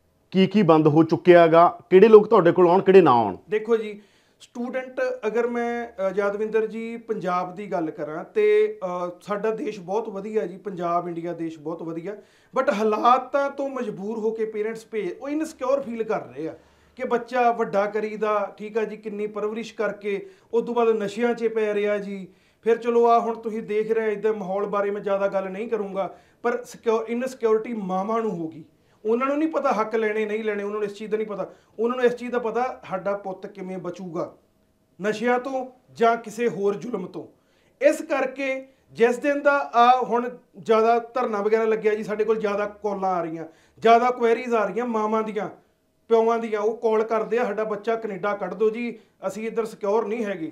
ਕੀ ਬੰਦ ਹੋ ਚੁੱਕਿਆ ਹੈਗਾ? ਕਿਹੜੇ ਲੋਕ ਤੁਹਾਡੇ ਕੋਲ ਆਉਣ, ਕਿਹੜੇ ਨਾ ਆਉਣ? ਦੇਖੋ ਜੀ, ਸਟੂਡੈਂਟ ਅਗਰ ਮੈਂ ਯਾਦਵਿੰਦਰ ਜੀ ਪੰਜਾਬ ਦੀ ਗੱਲ ਕਰਾਂ ਤੇ ਸਾਡਾ ਦੇਸ਼ ਬਹੁਤ ਵਧੀਆ ਜੀ, ਪੰਜਾਬ ਇੰਡੀਆ ਦੇਸ਼ ਬਹੁਤ ਵਧੀਆ, ਬਟ ਹਾਲਾਤਾਂ ਤੋਂ ਮਜਬੂਰ ਹੋ ਕੇ ਪੇਰੈਂਟਸ ਉਹ ਇਨਸਿਕਿਉਰ ਫੀਲ ਕਰ ਰਹੇ ਆ ਕਿ ਬੱਚਾ ਵੱਡਾ ਕਰੀਦਾ, ਠੀਕ ਆ ਜੀ, ਕਿੰਨੀ ਪਰਵਰਿਸ਼ ਕਰਕੇ ਉਸ ਤੋਂ ਬਾਅਦ ਨਸ਼ਿਆਂ 'ਚ ਪੈ ਰਿਹਾ ਜੀ। ਫਿਰ ਚਲੋ ਆ ਹੁਣ ਤੁਸੀਂ ਦੇਖ ਰਹੇ ਇੱਦਾਂ ਮਾਹੌਲ ਬਾਰੇ ਮੈਂ ਜ਼ਿਆਦਾ ਗੱਲ ਨਹੀਂ ਕਰੂੰਗਾ, ਪਰ ਇਨਸਿਕਿਉਰਿਟੀ ਮਾਵਾਂ ਨੂੰ ਹੋ ਗਈ। ਉਹਨਾਂ ਨੂੰ ਨਹੀਂ ਪਤਾ ਹੱਕ ਲੈਣੇ ਨਹੀਂ ਲੈਣੇ, ਉਹਨਾਂ ਨੂੰ ਇਸ ਚੀਜ਼ ਦਾ ਨਹੀਂ ਪਤਾ। ਉਹਨਾਂ ਨੂੰ ਇਸ ਚੀਜ਼ ਦਾ ਪਤਾ ਸਾਡਾ ਪੁੱਤ ਕਿਵੇਂ ਬਚੂਗਾ ਨਸ਼ਿਆਂ ਤੋਂ ਜਾਂ ਕਿਸੇ ਹੋਰ ਜ਼ੁਲਮ ਤੋਂ। ਇਸ ਕਰਕੇ ਜਿਸ ਦਿਨ ਦਾ ਹੁਣ ਜ਼ਿਆਦਾ ਧਰਨਾ ਵਗੈਰਾ ਲੱਗਿਆ ਜੀ, ਸਾਡੇ ਕੋਲ ਜ਼ਿਆਦਾ ਕਾਲਾਂ ਆ ਰਹੀਆਂ, ਜ਼ਿਆਦਾ ਕੁਐਰੀਜ਼ ਆ ਰਹੀਆਂ ਮਾਵਾਂ ਦੀਆਂ, ਪਿਓਾਂ ਦੀਆਂ। ਉਹ ਕਾਲ ਕਰਦੇ ਆ, ਸਾਡਾ ਬੱਚਾ ਕੈਨੇਡਾ ਕੱਢ ਦਿਓ ਜੀ, ਅਸੀਂ ਇੱਧਰ ਸਿਕਿਉਰ ਨਹੀਂ ਹੈਗੇ।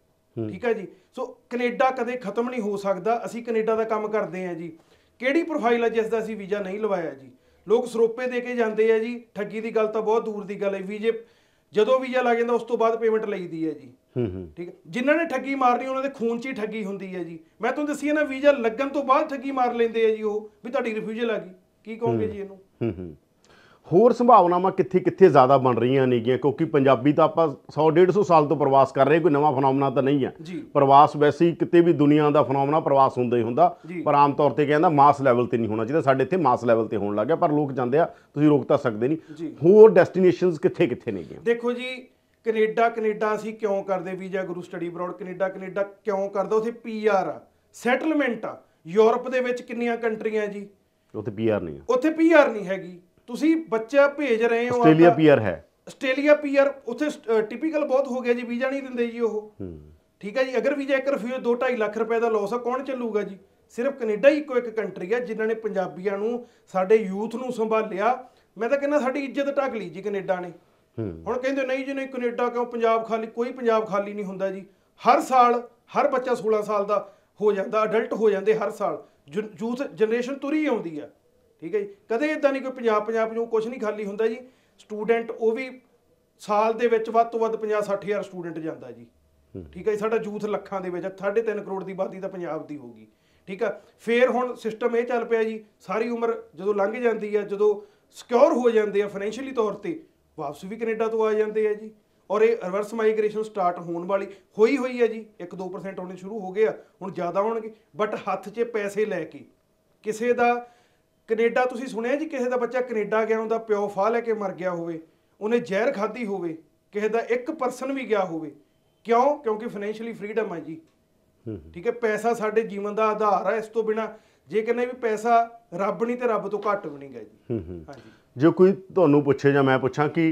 ਠੀਕ ਹੈ ਜੀ। ਸੋ ਕੈਨੇਡਾ ਕਦੇ ਖਤਮ ਨਹੀਂ ਹੋ ਸਕਦਾ। ਅਸੀਂ ਕੈਨੇਡਾ ਦਾ ਕੰਮ ਕਰਦੇ ਹਾਂ ਜੀ। ਕਿਹੜੀ ਪ੍ਰੋਫਾਈਲ ਹੈ ਜਿਸ ਦਾ ਅਸੀਂ ਵੀਜ਼ਾ ਨਹੀਂ ਲਵਾਇਆ ਜੀ? ਲੋਕ ਸਰੋਪੇ ਦੇ ਕੇ ਜਾਂਦੇ ਆ ਜੀ। ਠੱਗੀ ਦੀ ਗੱਲ ਤਾਂ ਬਹੁਤ ਦੂਰ ਦੀ ਗੱਲ ਹੈ। ਵੀਜ਼ੇ ਜਦੋਂ ਵੀਜ਼ਾ ਲੱਗ ਜਾਂਦਾ ਉਸ ਤੋਂ ਬਾਅਦ ਪੇਮੈਂਟ ਲਈਦੀ ਹੈ ਜੀ। ਠੀਕ ਹੈ। ਜਿਨ੍ਹਾਂ ਨੇ ਠੱਗੀ ਮਾਰਨੀ ਉਹਨਾਂ ਦੇ ਖੂਨ 'ਚ ਹੀ ਠੱਗੀ ਹੁੰਦੀ ਹੈ ਜੀ। ਮੈਂ ਤੁਹਾਨੂੰ ਦੱਸੀ ਨਾ, ਵੀਜ਼ਾ ਲੱਗਣ ਤੋਂ ਬਾਅਦ ਠੱਗੀ ਮਾਰ ਲੈਂਦੇ ਆ ਜੀ ਉਹ, ਵੀ ਤੁਹਾਡੀ ਰਿਫਿਊਜ਼ਲ ਆ ਗਈ। ਕੀ ਕਹੋਗੇ ਜੀ ਇਹਨੂੰ? ਹੋਰ ਸੰਭਾਵਨਾਵਾਂ ਕਿੱਥੇ ਕਿੱਥੇ ਜ਼ਿਆਦਾ ਬਣ ਰਹੀਆਂ ਨੇਗੀਆਂ? ਕਿਉਂਕਿ ਪੰਜਾਬੀ ਤਾਂ ਆਪਾਂ 100-150 ਸਾਲ ਤੋਂ ਪ੍ਰਵਾਸ ਕਰ ਰਹੇ, ਕੋਈ ਨਵਾਂ ਫਨੋਮਨਾ ਤਾਂ ਨਹੀਂ ਹੈ। ਪ੍ਰਵਾਸ ਵੈਸੇ ਹੀ ਕਿਤੇ ਵੀ ਦੁਨੀਆ ਦਾ ਫਨੋਮਨਾ ਪ੍ਰਵਾਸ ਹੁੰਦਾ ਹੀ ਹੁੰਦਾ, ਪਰ ਆਮ ਤੌਰ ਤੇ ਕਹਿੰਦਾ ਮਾਸ ਲੈਵਲ ਤੇ ਨਹੀਂ ਹੋਣਾ ਚਾਹੀਦਾ। ਸਾਡੇ ਇੱਥੇ ਮਾਸ ਲੈਵਲ ਤੇ ਹੋਣ ਲੱਗ ਗਿਆ, ਪਰ ਲੋਕ ਜਾਂਦੇ ਆ, ਤੁਸੀਂ ਰੋਕ ਤਾਂ ਸਕਦੇ ਨਹੀਂ। ਹੋਰ ਡੈਸਟੀਨੇਸ਼ਨਸ ਕਿੱਥੇ ਕਿੱਥੇ ਨੇਗੀਆਂ? ਦੇਖੋ ਜੀ, ਕੈਨੇਡਾ ਅਸੀਂ ਕਿਉਂ ਕਰਦੇ ਵੀਜ਼ਾ ਗੁਰੂ ਸਟੱਡੀ ਅਬਰੋਡ? ਕੈਨੇਡਾ ਕਿਉਂ ਕਰਦਾ? ਉੱਥੇ PR ਆ, ਸੈਟਲਮੈਂਟ ਆ। ਯੂਰਪ ਦੇ ਵਿੱਚ ਕਿੰਨੀਆਂ ਕੰਟਰੀਆਂ ਜੀ, ਉੱਥੇ PR ਨਹੀਂ, ਉੱਥੇ PR ਨਹੀਂ ਹੈਗੀ। ਤੁਸੀਂ ਬੱਚਾ ਭੇਜ ਰਹੇ ਹੋ, ਆਸਟ੍ਰੇਲੀਆ PR ਹੈ, ਆਸਟ੍ਰੇਲੀਆ PR ਉੱਥੇ ਟਿਪੀਕਲ ਬਹੁਤ ਹੋ ਗਿਆ ਜੀ, ਵੀਜ਼ਾ ਨਹੀਂ ਦਿੰਦੇ ਜੀ ਉਹ। ਠੀਕ ਹੈ ਜੀ। ਅਗਰ ਵੀਜ਼ਾ ਇੱਕ ਰਿਫਿਊਜ਼ 2-2.5 ਲੱਖ ਰੁਪਏ ਦਾ ਲੋਸ ਆ, ਕੌਣ ਚੱਲੂਗਾ ਜੀ? ਸਿਰਫ ਕੈਨੇਡਾ ਹੀ ਇੱਕੋ ਇੱਕ ਕੰਟਰੀ ਹੈ ਜਿਨ੍ਹਾਂ ਨੇ ਪੰਜਾਬੀਆਂ ਨੂੰ, ਸਾਡੇ ਯੂਥ ਨੂੰ ਸੰਭਾਲਿਆ। ਮੈਂ ਤਾਂ ਕਹਿੰਦਾ ਸਾਡੀ ਇੱਜ਼ਤ ਢੱਕ ਲਈ ਜੀ ਕੈਨੇਡਾ ਨੇ। ਹੁਣ ਕਹਿੰਦੇ ਨਹੀਂ ਜੀ ਨਹੀਂ, ਕੈਨੇਡਾ ਕਿਉਂ, ਪੰਜਾਬ ਖਾਲੀ? ਕੋਈ ਪੰਜਾਬ ਖਾਲੀ ਨਹੀਂ ਹੁੰਦਾ ਜੀ। ਹਰ ਸਾਲ ਹਰ ਬੱਚਾ 16 ਸਾਲ ਦਾ ਹੋ ਜਾਂਦਾ, ਅਡਲਟ ਹੋ ਜਾਂਦੇ ਹਰ ਸਾਲ। ਯੂਥ ਜਨਰੇਸ਼ਨ ਤੁਰੀ ਆਉਂਦੀ ਆ। ਠੀਕ ਹੈ ਜੀ। ਕਦੇ ਇੱਦਾਂ ਨਹੀਂ ਕੋਈ ਪੰਜਾਬ ਨੂੰ ਕੁਛ ਨਹੀਂ ਖਾਲੀ ਹੁੰਦਾ ਜੀ। ਸਟੂਡੈਂਟ ਉਹ ਵੀ ਸਾਲ ਦੇ ਵਿੱਚ ਵੱਧ ਤੋਂ ਵੱਧ 50-60 ਹਜ਼ਾਰ ਸਟੂਡੈਂਟ ਜਾਂਦਾ ਜੀ। ਠੀਕ ਹੈ ਜੀ। ਸਾਡਾ ਯੂਥ ਲੱਖਾਂ ਦੇ ਵਿੱਚ 3.5 ਕਰੋੜ ਦੀ ਆਬਾਦੀ ਤਾਂ ਪੰਜਾਬ ਦੀ ਹੋਊਗੀ। ਠੀਕ ਆ। ਫਿਰ ਹੁਣ ਸਿਸਟਮ ਇਹ ਚੱਲ ਪਿਆ ਜੀ, ਸਾਰੀ ਉਮਰ ਜਦੋਂ ਲੰਘ ਜਾਂਦੀ ਆ, ਜਦੋਂ ਸਿਕਿਉਰ ਹੋ ਜਾਂਦੇ ਆ ਫਾਈਨੈਂਸ਼ੀਅਲੀ ਤੌਰ ਤੇ, ਵਾਪਸ ਵੀ ਕੈਨੇਡਾ ਤੋਂ ਆ ਜਾਂਦੇ ਆ ਜੀ। ਔਰ ਇਹ ਰਿਵਰਸ ਮਾਈਗ੍ਰੇਸ਼ਨ ਸਟਾਰਟ ਹੋਣ ਵਾਲੀ ਹੋਈ ਹੈ ਜੀ। 1-2% ਹੋਣੇ ਸ਼ੁਰੂ ਹੋ ਗਏ ਆ, ਹੁਣ ਜ਼ਿਆਦਾ ਹੋਣਗੇ। ਬਟ ਹੱਥ 'ਚ ਪੈਸੇ ਲੈ ਕੇ ਕਿਸੇ ਦਾ ਕੈਨੇਡਾ, ਤੁਸੀਂ ਸੁਣਿਆ ਜੀ ਕਿਸੇ ਦਾ ਬੱਚਾ ਕੈਨੇਡਾ ਗਿਆ, ਉਹਦਾ ਪਿਓ ਫਾਹ ਲੈ ਕੇ ਮਰ ਗਿਆ ਹੋਵੇ, ਉਹਨੇ ਜ਼ਹਿਰ ਖਾਧੀ ਹੋਵੇ, ਕਿਸੇ ਦਾ 1% ਵੀ ਗਿਆ ਹੋਵੇ? ਕਿਉਂ? ਕਿਉਂਕਿ ਫਾਈਨੈਂਸ਼ੀਅਲੀ ਫਰੀडम ਹੈ ਜੀ। ਠੀਕ ਹੈ। ਪੈਸਾ ਸਾਡੇ ਜੀਵਨ ਦਾ ਆਧਾਰ ਹੈ। ਇਸ ਤੋਂ ਬਿਨਾ ਜੇ ਕਹਿੰਦੇ ਵੀ ਪੈਸਾ ਰੱਬ ਨਹੀਂ ਤੇ ਰੱਬ ਤੋਂ ਘੱਟ ਵੀ ਨਹੀਂ ਗਾ ਜੀ। ਹਾਂਜੀ। ਜੇ ਕੋਈ ਤੁਹਾਨੂੰ ਪੁੱਛੇ ਜਾਂ ਮੈਂ ਪੁੱਛਾਂ ਕਿ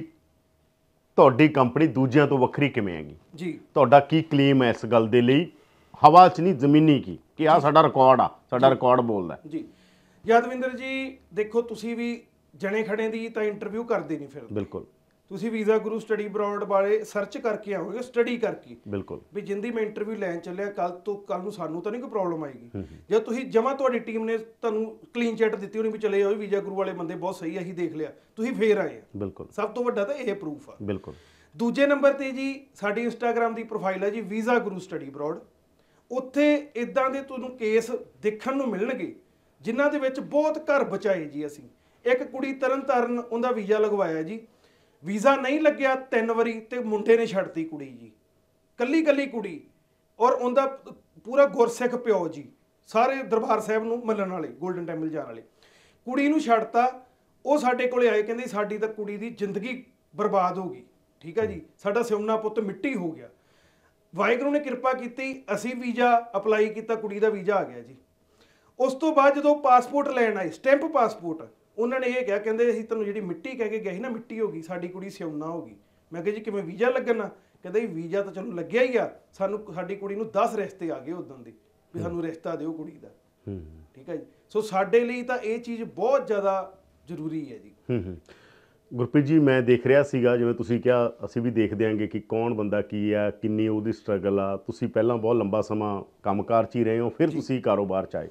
ਤੁਹਾਡੀ ਕੰਪਨੀ ਦੂਜਿਆਂ ਤੋਂ ਵੱਖਰੀ ਕਿਵੇਂ ਹੈਗੀ ਜੀ, ਤੁਹਾਡਾ ਕੀ ਕਲੇਮ ਹੈ ਇਸ ਗੱਲ ਦੇ ਲਈ? ਹਵਾ 'ਚ ਨਹੀਂ, ਜ਼ਮੀਨੀ ਕੀ ਕਿ ਆਹ ਸਾਡਾ ਰਿਕਾਰਡ ਆ, ਸਾਡਾ ਰਿਕਾਰਡ ਬੋਲਦਾ ਜੀ। ਯਾਦਵਿੰਦਰ ਜੀ, ਦੇਖੋ ਤੁਸੀਂ ਵੀ ਜਣੇ ਖੜੇ ਦੀ ਤਾਂ ਇੰਟਰਵਿਊ ਕਰਦੇ ਨਹੀਂ ਫਿਰ। ਬਿਲਕੁਲ। ਤੁਸੀਂ ਵੀਜ਼ਾ ਗੁਰੂ ਸਟੱਡੀ ਅਬਰੋਡ ਬਾਰੇ ਸਰਚ ਕਰਕੇ ਆਓਗੇ, ਸਟੱਡੀ ਕਰਕੇ। ਬਿਲਕੁਲ। ਵੀ ਜਿੰਦੀ ਮੈਂ ਇੰਟਰਵਿਊ ਲੈਣ ਚੱਲਿਆ, ਕੱਲ ਨੂੰ ਸਾਨੂੰ ਤਾਂ ਨਹੀਂ ਕੋਈ ਪ੍ਰੋਬਲਮ ਆਏਗੀ। ਜੇ ਤੁਸੀਂ ਜਮਾ ਤੁਹਾਡੀ ਟੀਮ ਨੇ ਤੁਹਾਨੂੰ ਕਲੀਨ ਚਿੱਟ ਦਿੱਤੀ ਹੋਣੀ ਵੀ ਚਲੇ ਜਾਓ, ਵੀਜ਼ਾ ਗੁਰੂ ਵਾਲੇ ਬੰਦੇ ਬਹੁਤ ਸਹੀ ਆ, ਅਸੀਂ ਦੇਖ ਲਿਆ, ਤੁਸੀਂ ਫੇਰ ਆਏ ਆ। ਬਿਲਕੁਲ। ਸਭ ਤੋਂ ਵੱਡਾ ਤਾਂ ਇਹ ਪ੍ਰੂਫ ਆ। ਬਿਲਕੁਲ। ਦੂਜੇ ਨੰਬਰ ਤੇ ਜੀ ਸਾਡੀ ਇੰਸਟਾਗ੍ਰਾਮ ਦੀ ਪ੍ਰੋਫਾਈਲ ਹੈ ਜੀ, ਵੀਜ਼ਾ ਗੁਰੂ ਸਟੱਡੀ ਅਬਰੋਡ। ਉੱਥੇ ਇਦਾਂ ਦੇ ਤੁਹਾਨੂੰ ਕੇਸ ਦੇਖਣ ਨੂੰ ਮਿਲਣਗੇ ਜਿਨ੍ਹਾਂ ਦੇ ਵਿੱਚ ਬਹੁਤ ਘਰ ਬਚਾਏ ਜੀ ਅਸੀਂ। ਇੱਕ ਕੁੜੀ ਤਰਨਤਾਰਨ, ਉਹਦਾ ਵੀਜ਼ਾ ਲਗਵਾਇਆ ਜੀ, ਵੀਜ਼ਾ ਨਹੀਂ ਲੱਗਿਆ 3 ਵਾਰੀ ਤੇ ਮੁੰਡੇ ਨੇ ਛੱਡਤੀ ਕੁੜੀ ਜੀ, ਕੱਲੀ ਕੁੜੀ। ਔਰ ਉਹਦਾ ਪੂਰਾ ਗੁਰਸਿੱਖ ਪਿਓ ਜੀ, ਸਾਰੇ ਦਰਬਾਰ ਸਾਹਿਬ ਨੂੰ ਮੰਨਣ ਵਾਲੇ, ਗੋਲਡਨ ਟੈਂਪਲ ਜਾਣ ਵਾਲੇ। ਕੁੜੀ ਨੂੰ ਛੱਡਤਾ। ਉਹ ਸਾਡੇ ਕੋਲੇ ਆਏ, ਕਹਿੰਦੇ ਸਾਡੀ ਤਾਂ ਕੁੜੀ ਦੀ ਜ਼ਿੰਦਗੀ ਬਰਬਾਦ ਹੋ ਗਈ। ਠੀਕ ਹੈ ਜੀ। ਸਾਡਾ ਸਿਉਣਾ ਪੁੱਤ ਮਿੱਟੀ ਹੋ ਗਿਆ। ਵਾਹਿਗੁਰੂ ਨੇ ਕਿਰਪਾ ਕੀਤੀ, ਅਸੀਂ ਵੀਜ਼ਾ ਅਪਲਾਈ ਕੀਤਾ, ਕੁੜੀ ਦਾ ਵੀਜ਼ਾ ਆ ਗਿਆ ਜੀ। ਉਸ ਤੋਂ ਬਾਅਦ ਜਦੋਂ ਪਾਸਪੋਰਟ ਲੈਣ ਆਏ, ਸਟੈਂਪ ਪਾਸਪੋਰਟ, ਉਹਨਾਂ ਨੇ ਇਹ ਕਿਹਾ, ਕਹਿੰਦੇ ਅਸੀਂ ਤੁਹਾਨੂੰ ਜਿਹੜੀ ਮਿੱਟੀ ਕਹਿ ਕੇ ਗਏ ਸੀ ਨਾ, ਮਿੱਟੀ ਹੋ ਗਈ, ਸਾਡੀ ਕੁੜੀ ਸਿਉਣਾ ਹੋ ਗਈ। ਮੈਂ ਕਿਹਾ ਜੀ ਕਿਵੇਂ, ਵੀਜ਼ਾ ਲੱਗਣਾ? ਕਹਿੰਦੇ ਜੀ ਵੀਜ਼ਾ ਤਾਂ ਚਲੋ ਲੱਗਿਆ ਹੀ ਆ, ਸਾਨੂੰ ਸਾਡੀ ਕੁੜੀ ਨੂੰ 10 ਰਿਸ਼ਤੇ ਆ ਗਏ ਉਦੋਂ ਦੇ, ਵੀ ਸਾਨੂੰ ਰਿਸ਼ਤਾ ਦਿਓ ਕੁੜੀ ਦਾ। ਠੀਕ ਹੈ ਜੀ। ਸੋ ਸਾਡੇ ਲਈ ਤਾਂ ਇਹ ਚੀਜ਼ ਬਹੁਤ ਜ਼ਿਆਦਾ ਜ਼ਰੂਰੀ ਹੈ ਜੀ। ਗੁਰਪ੍ਰੀਤ ਜੀ, ਮੈਂ ਦੇਖ ਰਿਹਾ ਸੀਗਾ, ਜਿਵੇਂ ਤੁਸੀਂ ਕਿਹਾ, ਅਸੀਂ ਵੀ ਦੇਖਦੇ ਆਂਗੇ ਕਿ ਕੌਣ ਬੰਦਾ ਕੀ ਆ, ਕਿੰਨੀ ਉਹਦੀ ਸਟਰਗਲ ਆ। ਤੁਸੀਂ ਪਹਿਲਾਂ ਬਹੁਤ ਲੰਬਾ ਸਮਾਂ ਕੰਮਕਾਰ 'ਚ ਹੀ ਰਹੇ ਹੋ, ਫਿਰ ਤੁਸੀਂ ਕਾਰੋਬਾਰ 'ਚ ਆਏ।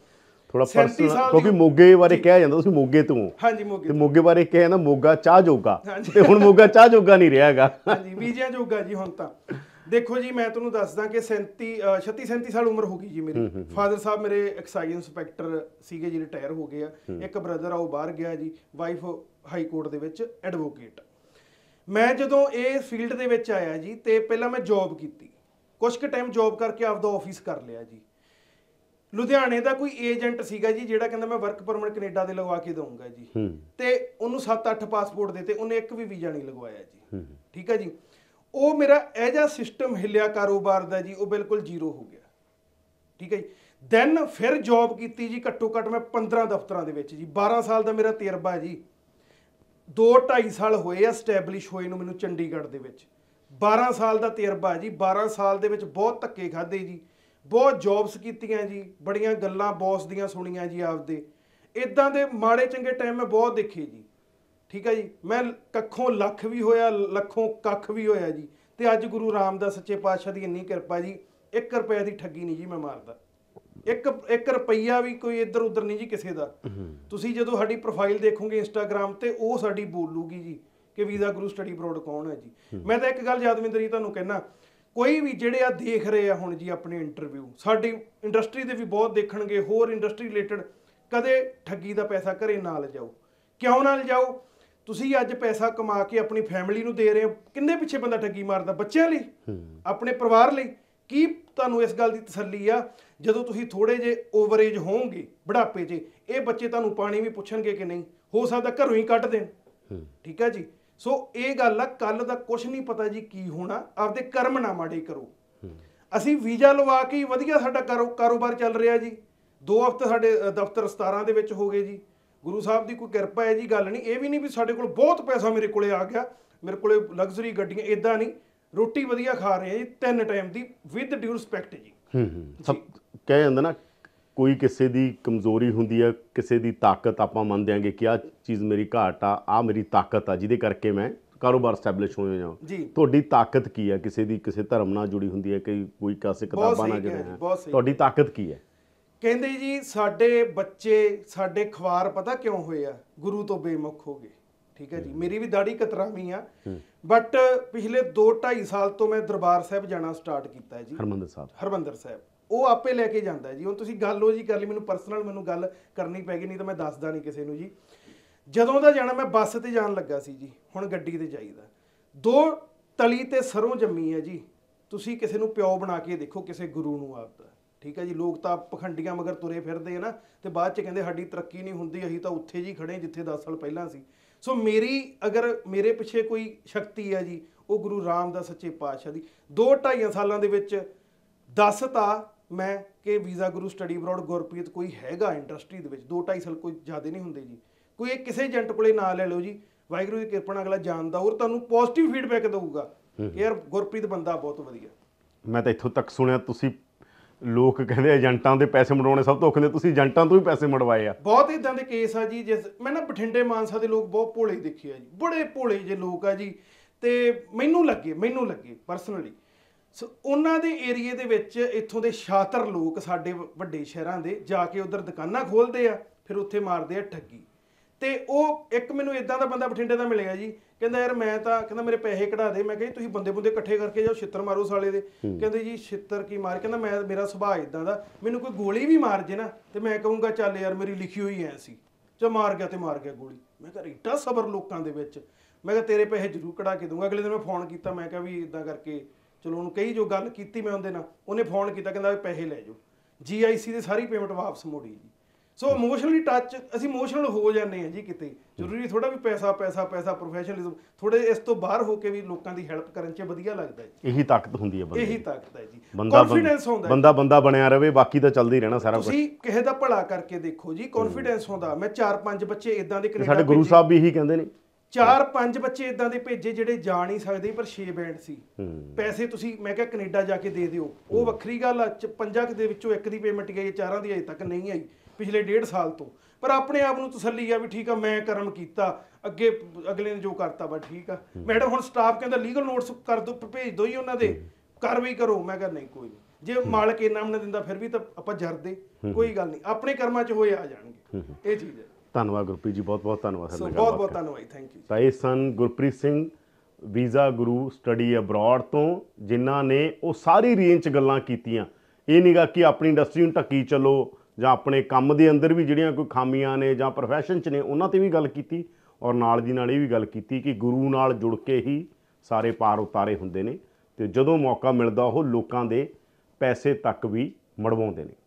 ਥੋੜਾ ਪਰਸਨਲ, ਕਿਉਂਕਿ ਮੋਗੇ ਬਾਰੇ ਕਿਹਾ ਜਾਂਦਾ, ਤੁਸੀਂ ਮੋਗੇ ਤੋਂ ਹੋ। ਹਾਂਜੀ ਮੋਗੇ, ਤੇ ਮੋਗੇ ਬਾਰੇ ਕਿਹਾ ਜਾਂਦਾ ਮੋਗਾ ਚਾਹ ਜੋਗਾ, ਤੇ ਹੁਣ ਮੋਗਾ ਚਾਹ ਜੋਗਾ ਨਹੀਂ ਰਿਹਾ ਹੈਗਾ। ਹਾਂਜੀ ਵੀਜ਼ਿਆਂ ਜੋਗਾ ਜੀ ਹੁਣ ਤਾਂ। ਦੇਖੋ ਜੀ ਮੈਂ ਤੁਹਾਨੂੰ ਦੱਸਦਾ ਕਿ 36-37 ਸਾਲ ਉਮਰ ਹੋ ਗਈ ਜੀ ਮੇਰੀ। ਫਾਦਰ ਸਾਹਿਬ ਮੇਰੇ ਐਕਸਾਈਜ਼ ਇੰਸਪੈਕਟਰ ਸੀਗੇ ਜੀ, ਰਿਟਾਇਰ ਹੋ ਗਏ ਆ। ਇੱਕ ਬ੍ਰਦਰ ਆ ਉਹ ਬਾਹਰ ਗਿਆ ਜੀ, ਵਾਈਫ ਹਾਈ ਕੋਰਟ ਦੇ ਵਿੱਚ ਐਡਵੋਕੇਟ। ਮੈਂ ਜਦੋਂ ਇਹ ਫੀਲਡ ਦੇ ਵਿੱਚ ਆਇਆ ਜੀ, ਤੇ ਪਹਿਲਾਂ ਮੈਂ ਜੌਬ ਕੀਤੀ, ਕੁਛ ਕੁ ਟਾਈਮ ਜੌਬ ਕਰਕੇ ਆਪਦਾ ਆਫਿਸ ਕਰ ਲਿਆ ਜੀ। ਲੁਧਿਆਣੇ ਦਾ ਕੋਈ ਏਜੰਟ ਸੀਗਾ ਜੀ ਜਿਹੜਾ ਕਹਿੰਦਾ ਮੈਂ ਵਰਕ ਪਰਮਿਟ ਕੈਨੇਡਾ ਦੇ ਲਗਵਾ ਕੇ ਦਊਂਗਾ ਜੀ, ਤੇ ਉਹਨੂੰ 7-8 ਪਾਸਪੋਰਟ ਦਿੱਤੇ, ਉਹਨੇ ਇੱਕ ਵੀ ਵੀਜ਼ਾ ਨਹੀਂ ਲਗਵਾਇਆ ਜੀ। ਠੀਕ ਹੈ ਜੀ, ਉਹ ਮੇਰਾ ਇਹ ਜਿਹਾ ਸਿਸਟਮ ਹਿੱਲਿਆ ਕਾਰੋਬਾਰ ਦਾ ਜੀ, ਉਹ ਬਿਲਕੁਲ ਜ਼ੀਰੋ ਹੋ ਗਿਆ। ਠੀਕ ਹੈ ਜੀ, ਦੈਨ ਫਿਰ ਜੌਬ ਕੀਤੀ ਜੀ, ਘੱਟੋ ਘੱਟ ਮੈਂ 15 ਦਫ਼ਤਰਾਂ ਦੇ ਵਿੱਚ ਜੀ। 12 ਸਾਲ ਦਾ ਮੇਰਾ ਤਜਰਬਾ ਜੀ। 2-2.5 ਸਾਲ ਹੋਏ ਆ ਸਟੈਬਲਿਸ਼ ਹੋਏ ਨੂੰ ਮੈਨੂੰ ਚੰਡੀਗੜ੍ਹ ਦੇ ਵਿੱਚ। 12 ਸਾਲ ਦਾ ਤਜਰਬਾ ਜੀ। 12 ਸਾਲ ਦੇ ਵਿੱਚ ਬਹੁਤ ਧੱਕੇ ਖਾਦੇ ਜੀ, ਬਹੁਤ ਜੌਬਸ ਕੀਤੀਆਂ ਜੀ, ਬੜੀਆਂ ਗੱਲਾਂ ਬੌਸ ਦੀਆਂ ਸੁਣੀਆਂ ਜੀ ਆਪਦੇ। ਇਦਾਂ ਦੇ ਮਾੜੇ ਚੰਗੇ ਟਾਈਮ ਮੈਂ ਬਹੁਤ ਦੇਖੇ ਜੀ। ਠੀਕ ਹੈ ਜੀ, ਮੈਂ ਕੱਖੋਂ ਲੱਖ ਵੀ ਹੋਇਆ, ਲੱਖੋਂ ਕੱਖ ਵੀ ਹੋਇਆ ਜੀ। ਤੇ ਅੱਜ ਗੁਰੂ ਰਾਮਦਾਸ ਸੱਚੇ ਪਾਤਸ਼ਾਹ ਦੀ ਇੰਨੀ ਕਿਰਪਾ ਜੀ, 1 ਰੁਪਏ ਦੀ ਠੱਗੀ ਨਹੀਂ ਜੀ ਮੈਂ ਮਾਰਦਾ। ਇੱਕ ਰੁਪਈਆ ਵੀ ਕੋਈ ਇੱਧਰ ਉੱਧਰ ਨਹੀਂ ਜੀ ਕਿਸੇ ਦਾ। ਤੁਸੀਂ ਜਦੋਂ ਸਾਡੀ ਪ੍ਰੋਫਾਈਲ ਦੇਖੋਗੇ ਇੰਸਟਾਗ੍ਰਾਮ ਤੇ, ਉਹ ਸਾਡੀ ਬੋਲੂਗੀ ਜੀ ਕਿ ਵੀਜ਼ਾ ਗੁਰੂ ਸਟੱਡੀ ਅਬਰੋਡ ਕੌਣ ਹੈ ਜੀ। ਮੈਂ ਤਾਂ ਇੱਕ ਗੱਲ ਯਾਦਵਿੰਦਰ ਜੀ ਤੁਹਾਨੂੰ ਕਹਿਣਾ, ਕੋਈ ਵੀ ਜਿਹੜੇ ਆ ਦੇਖ ਰਹੇ ਆ ਹੁਣ ਜੀ ਆਪਣੇ ਇੰਟਰਵਿਊ, ਸਾਡੀ ਇੰਡਸਟਰੀ ਦੇ ਵੀ ਬਹੁਤ ਦੇਖਣਗੇ, ਹੋਰ ਇੰਡਸਟਰੀ ਰਿਲੇਟਡ, ਕਦੇ ਠੱਗੀ ਦਾ ਪੈਸਾ ਘਰੇ ਨਾ ਲਿਜਾਓ। ਕਿਉਂ ਨਾ ਲਿਜਾਓ? ਤੁਸੀਂ ਅੱਜ ਪੈਸਾ ਕਮਾ ਕੇ ਆਪਣੀ ਫੈਮਿਲੀ ਨੂੰ ਦੇ ਰਹੇ ਹੋ, ਕਿੰਨੇ ਪਿੱਛੇ ਬੰਦਾ ਠੱਗੀ ਮਾਰਦਾ? ਬੱਚਿਆਂ ਲਈ, ਆਪਣੇ ਪਰਿਵਾਰ ਲਈ। ਕੀ ਤੁਹਾਨੂੰ ਇਸ ਗੱਲ ਦੀ ਤਸੱਲੀ ਆ ਜਦੋਂ ਤੁਸੀਂ ਥੋੜੇ ਜਿਹੇ ਓਵਰਏਜ ਹੋਵੋਗੇ, ਬੁਢਾਪੇ 'ਚ, ਇਹ ਬੱਚੇ ਤੁਹਾਨੂੰ ਪਾਣੀ ਵੀ ਪੁੱਛਣਗੇ ਕਿ ਨਹੀਂ? ਹੋ ਸਕਦਾ ਘਰੋਂ ਹੀ ਕੱਢ ਦੇਣ। ਠੀਕ ਹੈ ਜੀ, ਸੋ ਇਹ ਗੱਲ ਆ, ਕੱਲ ਦਾ ਕੁਛ ਨਹੀਂ ਪਤਾ ਜੀ ਕੀ ਹੋਣਾ। ਆਪਦੇ ਕਰਮ ਨਾ ਮਾੜੇ ਕਰੋ। ਅਸੀਂ ਵੀਜ਼ਾ ਲਵਾ ਕੇ ਹੀ ਵਧੀਆ ਸਾਡਾ ਕਾਰੋਬਾਰ ਚੱਲ ਰਿਹਾ ਜੀ। 2 ਹਫ਼ਤੇ ਸਾਡੇ ਦਫ਼ਤਰ 17 ਦੇ ਵਿੱਚ ਹੋ ਗਏ ਜੀ। ਗੁਰੂ ਸਾਹਿਬ ਦੀ ਕੋਈ ਕਿਰਪਾ ਹੈ ਜੀ। ਗੱਲ ਨਹੀਂ ਇਹ ਵੀ ਨਹੀਂ ਵੀ ਸਾਡੇ ਕੋਲ ਬਹੁਤ ਪੈਸਾ ਮੇਰੇ ਕੋਲੇ ਆ ਗਿਆ, ਮੇਰੇ ਕੋਲੇ ਲਗਜ਼ਰੀ ਗੱਡੀਆਂ, ਇਦਾਂ ਨਹੀਂ। ਰੋਟੀ ਵਧੀਆ ਖਾ ਰਹੇ ਆ ਜੀ, 3 ਟਾਈਮ ਦੀ, ਵਿਦ ਡਿਊ ਰਿਸਪੈਕਟ ਜੀ। ਸਭ ਕਹਿ ਜਾਂਦਾ ਨਾ, ਕੋਈ ਕਿਸੇ ਦੀ ਕਮਜ਼ੋਰੀ ਹੁੰਦੀ ਹੈ, ਕਿਸੇ ਦੀ ਤਾਕਤ ਆਪਾਂ ਮੰਨਦੇ ਆਂਗੇ ਕਿ ਆਹ ਚੀਜ਼ ਮੇਰੀ ਘਾਟ ਆ, ਆਹ ਮੇਰੀ ਤਾਕਤ ਆ ਜਿਹਦੇ ਕਰਕੇ ਮੈਂ ਕਾਰੋਬਾਰ ਸਟੈਬਲਿਸ਼ ਹੋਏ ਹਾਂ ਜੀ। ਤੁਹਾਡੀ ਤਾਕਤ ਕੀ ਹੈ? ਕਿਸੇ ਦੀ ਕਿਸੇ ਧਰਮ ਨਾਲ ਜੁੜੀ ਹੁੰਦੀ ਹੈ, ਕੋਈ ਕਾਸੇ ਕਿਤਾਬਾਂ ਨਾਲ ਜੁੜੇ ਹੈ, ਤੁਹਾਡੀ ਤਾਕਤ ਕੀ ਹੈ? ਕਹਿੰਦੇ ਜੀ ਸਾਡੇ ਬੱਚੇ, ਸਾਡੇ ਖਵਾਰ ਪਤਾ ਕਿਉਂ ਹੋਏ ਆ? ਗੁਰੂ ਤੋਂ ਬੇਮੁਖ ਹੋ ਗਏ। ਠੀਕ ਹੈ ਜੀ, ਮੇਰੀ ਵੀ ਦਾੜੀ ਕਤਰਾਵੀਂ ਆ, ਬਟ ਪਿਛਲੇ 2-2.5 ਸਾਲ ਤੋਂ ਮੈਂ ਦਰਬਾਰ ਸਾਹਿਬ ਜਾਣਾ ਸਟਾਰਟ ਕੀਤਾ ਜੀ। ਹਰਮੰਦਰ ਸਾਹਿਬ ਉਹ ਆਪੇ ਲੈ ਕੇ ਜਾਂਦਾ ਜੀ। ਹੁਣ ਤੁਸੀਂ ਗੱਲ ਉਹ ਜੀ ਕਰ ਲਈ, ਮੈਨੂੰ ਪਰਸਨਲ ਮੈਨੂੰ ਗੱਲ ਕਰਨੀ ਪੈ ਗਈ, ਨਹੀਂ ਤਾਂ ਮੈਂ ਦੱਸਦਾ ਨਹੀਂ ਕਿਸੇ ਨੂੰ ਜੀ। ਜਦੋਂ ਦਾ ਜਾਣਾ, ਮੈਂ ਬੱਸ ਤੇ ਜਾਣ ਲੱਗਾ ਸੀ ਜੀ, ਹੁਣ ਗੱਡੀ ਤੇ ਜਾਈਦਾ। 2 ਤਲੀ ਤੇ ਸਰੋਂ ਜੰਮੀ ਹੈ ਜੀ। ਤੁਸੀਂ ਕਿਸੇ ਨੂੰ ਪਿਓ ਬਣਾ ਕੇ ਦੇਖੋ, ਕਿਸੇ ਗੁਰੂ ਨੂੰ ਆਪਦਾ। ਠੀਕ ਹੈ ਜੀ, ਲੋਕ ਤਾਂ ਪਖੰਡੀਆਂ ਮਗਰ ਤੁਰੇ ਫਿਰਦੇ ਆ ਨਾ, ਤੇ ਬਾਅਦ 'ਚ ਕਹਿੰਦੇ ਸਾਡੀ ਤਰੱਕੀ ਨਹੀਂ ਹੁੰਦੀ, ਅਸੀਂ ਤਾਂ ਉੱਥੇ ਜੀ ਖੜੇ ਜਿੱਥੇ 10 ਸਾਲ ਪਹਿਲਾਂ ਸੀ। ਸੋ ਅਗਰ ਮੇਰੇ ਪਿੱਛੇ ਕੋਈ ਸ਼ਕਤੀ ਹੈ ਜੀ, ਉਹ ਗੁਰੂ ਰਾਮਦਾਸ ਸੱਚੇ ਪਾਤਸ਼ਾਹ ਦੀ। 2-2.5 ਸਾਲਾਂ ਦੇ ਵਿੱਚ ਦੱਸਤਾ ਮੈਂ ਕਿ ਵੀਜ਼ਾ ਗੁਰੂ ਸਟੱਡੀ ਅਬਰੋਡ ਗੁਰਪ੍ਰੀਤ ਕੋਈ ਹੈਗਾ ਇੰਡਸਟਰੀ ਦੇ ਵਿੱਚ। 2-2.5 ਸਾਲ ਕੋਈ ਜ਼ਿਆਦਾ ਨਹੀਂ ਹੁੰਦੇ ਜੀ। ਕੋਈ ਕਿਸੇ ਏਜੰਟ ਕੋਲੇ ਨਾ ਲੈ ਲਓ ਜੀ, ਵਾਹਿਗੁਰੂ ਦੀ ਕਿਰਪਾ ਨਾਲ ਅਗਲਾ ਜਾਣਦਾ, ਔਰ ਤੁਹਾਨੂੰ ਪੋਜ਼ਿਟਿਵ ਫੀਡਬੈਕ ਦਊਗਾ ਕਿ ਯਾਰ ਗੁਰਪ੍ਰੀਤ ਬੰਦਾ ਬਹੁਤ ਵਧੀਆ। ਮੈਂ ਤਾਂ ਇੱਥੋਂ ਤੱਕ ਸੁਣਿਆ, ਤੁਸੀਂ ਲੋਕ ਕਹਿੰਦੇ ਏਜੰਟਾਂ ਦੇ ਪੈਸੇ ਮੜਵਾਉਣੇ ਸਭ ਤੋਂ ਔਖੇ ਨੇ, ਤੁਸੀਂ ਏਜੰਟਾਂ ਤੋਂ ਵੀ ਪੈਸੇ ਮੜਵਾਏ ਆ। ਬਹੁਤ ਇਦਾਂ ਦੇ ਕੇਸ ਆ ਜੀ। ਮੈਂ ਨਾ ਬਠਿੰਡੇ ਮਾਨਸਾ ਦੇ ਲੋਕ ਬਹੁਤ ਭੋਲੇ ਦੇਖੇ ਆ ਜੀ, ਬੜੇ ਭੋਲੇ ਜੇ ਲੋਕ ਆ ਜੀ। ਤੇ ਮੈਨੂੰ ਲੱਗੇ ਪਰਸਨਲੀ, ਸੋ ਉਹਨਾਂ ਦੇ ਏਰੀਏ ਦੇ ਵਿੱਚ ਇੱਥੋਂ ਦੇ ਸ਼ਾਤਰ ਲੋਕ, ਸਾਡੇ ਵੱਡੇ ਸ਼ਹਿਰਾਂ ਦੇ, ਜਾ ਕੇ ਉਧਰ ਦੁਕਾਨਾਂ ਖੋਲ੍ਹਦੇ ਆ, ਫਿਰ ਉੱਥੇ ਮਾਰਦੇ ਆ ਠੱਗੀ। ਤੇ ਉਹ ਇੱਕ ਮੈਨੂੰ ਇਦਾਂ ਦਾ ਬੰਦਾ ਬਠਿੰਡੇ ਦਾ ਮਿਲਿਆ ਜੀ, ਕਹਿੰਦਾ ਯਾਰ ਮੈਂ ਤਾਂ, ਕਹਿੰਦਾ ਮੇਰੇ ਪੈਸੇ ਕਢਾ ਦੇ। ਮੈਂ ਕਿਹਾ ਤੁਸੀਂ ਬੰਦੇ ਇਕੱਠੇ ਕਰਕੇ ਜਾਓ, ਛਿੱਤਰ ਮਾਰੋ ਸਾਲੇ ਦੇ। ਕਹਿੰਦੇ ਜੀ ਛਿੱਤਰ ਕੀ ਮਾਰ? ਕਹਿੰਦਾ ਮੇਰਾ ਸੁਭਾਅ ਇਦਾਂ ਦਾ, ਮੈਨੂੰ ਕੋਈ ਗੋਲੀ ਵੀ ਮਾਰ ਜੇ ਨਾ ਤੇ ਮੈਂ ਕਹੂੰਗਾ ਚੱਲ ਯਾਰ ਮੇਰੀ ਲਿਖੀ ਹੋਈ ਐ ਸੀ, ਜੇ ਮਾਰ ਗਿਆ ਤੇ ਮਾਰ ਗਿਆ ਗੋਲੀ। ਮੈਂ ਕਿਹਾ ਏਡਾ ਸਬਰ ਲੋਕਾਂ ਦੇ ਵਿੱਚ। ਮੈਂ ਕਿਹਾ ਤੇਰੇ ਪੈਸੇ ਜ਼ਰੂਰ ਕਢਾ ਕੇ ਦੂੰਗਾ। ਅਗਲੇ ਦਿਨ ਮੈਂ ਫੋਨ ਕੀਤਾ, ਮੈਂ ਕਿਹਾ ਵੀ ਇਦਾਂ ਕਰਕੇ, ਚਲੋ ਉਹਨੂੰ ਕਹੀ ਜੋ ਗੱਲ ਕੀਤੀ ਮੈਂ ਉਹਦੇ ਨਾਲ, ਉਹਨੇ ਫੋਨ ਕੀਤਾ, ਕਹਿੰਦਾ ਵੀ ਪੈਸੇ ਲੈ ਜਾਓ। GIC ਦੀ ਸਾਰੀ ਪੇਮੈਂਟ ਵਾਪਸ ਮੋੜੀ ਜੀ। ਸੋ ਇਮੋਸ਼ਨਲੀ ਟੱਚ, ਅਸੀਂ ਇਮੋਸ਼ਨਲ ਹੋ ਜਾਂਦੇ ਹਾਂ ਜੀ ਕਿਤੇ। ਜ਼ਰੂਰੀ ਥੋੜਾ ਵੀ ਪੈਸਾ ਪ੍ਰੋਫੈਸ਼ਨਲਿਜ਼ਮ, ਥੋੜੇ ਇਸ ਤੋਂ ਬਾਹਰ ਹੋ ਕੇ ਵੀ ਲੋਕਾਂ ਦੀ ਹੈਲਪ ਕਰਨ 'ਚ ਵਧੀਆ ਲੱਗਦਾ ਜੀ। ਇਹੀ ਤਾਕਤ ਹੁੰਦੀ ਹੈ ਬੰਦੇ ਦੀ। ਇਹੀ ਤਾਕਤ ਹੈ ਜੀ, ਕੌਨਫੀਡੈਂਸ ਹੁੰਦਾ। ਬੰਦਾ ਬਣਿਆ ਰਵੇ, ਬਾਕੀ ਤਾਂ ਚੱਲਦਾ ਹੀ ਰਹਿਣਾ ਸਾਰਾ ਕੁਝ। ਤੁਸੀਂ ਕਿਸੇ ਦਾ ਭਲਾ ਕਰਕੇ ਦੇਖੋ ਜੀ, ਕੌਨਫੀਡੈਂਸ ਹੁੰਦਾ। ਮੈਂ 4-5 ਬੱਚੇ ਇਦਾਂ ਦੇ ਕੈਨੇਡਾ, ਸਾਡੇ ਗੁਰੂ ਸਾਹਿਬ ਵੀ ਇਹੀ ਕਹਿੰਦੇ ਨੇ, 4-5 ਬੱਚੇ ਇਦਾਂ ਦੇ ਭੇਜੇ ਜਿਹੜੇ ਜਾ ਨਹੀਂ ਸਕਦੇ, ਪਰ 6 ਬੈਂਡ ਸੀ। ਪੈਸੇ ਤੁਸੀਂ, ਮੈਂ ਕਿਹਾ ਕੈਨੇਡਾ ਜਾ ਕੇ ਦੇ ਦਿਓ, ਉਹ ਵੱਖਰੀ ਗੱਲ ਆ। 5 ਦੇ ਵਿੱਚੋਂ 1 ਦੀ ਪੇਮੈਂਟ ਗਈ, 4 ਦੀ ਅਜੇ ਤੱਕ ਨਹੀਂ ਆਈ, ਪਿਛਲੇ 1.5 ਸਾਲ ਤੋਂ। ਪਰ ਆਪਣੇ ਆਪ ਨੂੰ ਤਸੱਲੀ ਆ ਵੀ ਠੀਕ ਆ, ਮੈਂ ਕਰਮ ਕੀਤਾ, ਅੱਗੇ ਅਗਲੇ ਨੇ ਜੋ ਕਰਤਾ ਵਾ ਠੀਕ ਆ। ਮੈਡਮ ਹੁਣ ਸਟਾਫ ਕਹਿੰਦਾ ਲੀਗਲ ਨੋਟਸ ਕਰ ਦੋ, ਭੇਜ ਦੋ ਹੀ ਉਹਨਾਂ ਦੇ, ਕਾਰਵਾਈ ਕਰੋ। ਮੈਂ ਕਿਹਾ ਨਹੀਂ ਕੋਈ ਨਹੀਂ, ਜੇ ਮਾਲਕ ਇੰਨਾ ਵੀ ਨਾ ਦਿੰਦਾ ਫਿਰ ਵੀ ਤਾਂ ਆਪਾਂ ਜਰਦੇ, ਕੋਈ ਗੱਲ ਨਹੀਂ, ਆਪਣੇ ਕਰਮਾਂ 'ਚ ਹੋਏ ਆ ਜਾਣਗੇ, ਇਹ ਚੀਜ਼ ਹੈ। ਧੰਨਵਾਦ ਗੁਰਪ੍ਰੀਤ ਜੀ, ਬਹੁਤ ਬਹੁਤ ਧੰਨਵਾਦ ਸਰ। ਬਹੁਤ ਬਹੁਤ ਧੰਨਵਾਦ, ਥੈਂਕ ਯੂ। ਤਾਂ ਇਹ ਸਨ ਗੁਰਪ੍ਰੀਤ ਸਿੰਘ ਵੀਜ਼ਾ ਗੁਰੂ ਸਟੱਡੀ ਅਬਰੋਡ ਤੋਂ, ਜਿਨ੍ਹਾਂ ਨੇ ਉਹ ਸਾਰੀ ਰੇਂਜ 'ਚ ਗੱਲਾਂ ਕੀਤੀਆਂ। ਇਹ ਨਹੀਂਗਾ ਕਿ ਆਪਣੀ ਇੰਡਸਟਰੀ ਨੂੰ ਢੱਕੀ ਚੱਲੋ ਜਾਂ ਆਪਣੇ ਕੰਮ ਦੇ ਅੰਦਰ ਵੀ ਜਿਹੜੀਆਂ ਕੋਈ ਖਾਮੀਆਂ ਨੇ ਜਾਂ ਪ੍ਰੋਫੈਸ਼ਨ 'ਚ ਨੇ ਉਹਨਾਂ 'ਤੇ ਵੀ ਗੱਲ ਕੀਤੀ, ਔਰ ਨਾਲ ਦੀ ਨਾਲ ਇਹ ਵੀ ਗੱਲ ਕੀਤੀ ਕਿ ਗੁਰੂ ਨਾਲ ਜੁੜ ਕੇ ਹੀ ਸਾਰੇ ਪਾਰ ਉਤਾਰੇ ਹੁੰਦੇ ਨੇ, ਅਤੇ ਜਦੋਂ ਮੌਕਾ ਮਿਲਦਾ ਉਹ ਲੋਕਾਂ ਦੇ ਪੈਸੇ ਤੱਕ ਵੀ ਮੜਵਾਉਂਦੇ ਨੇ।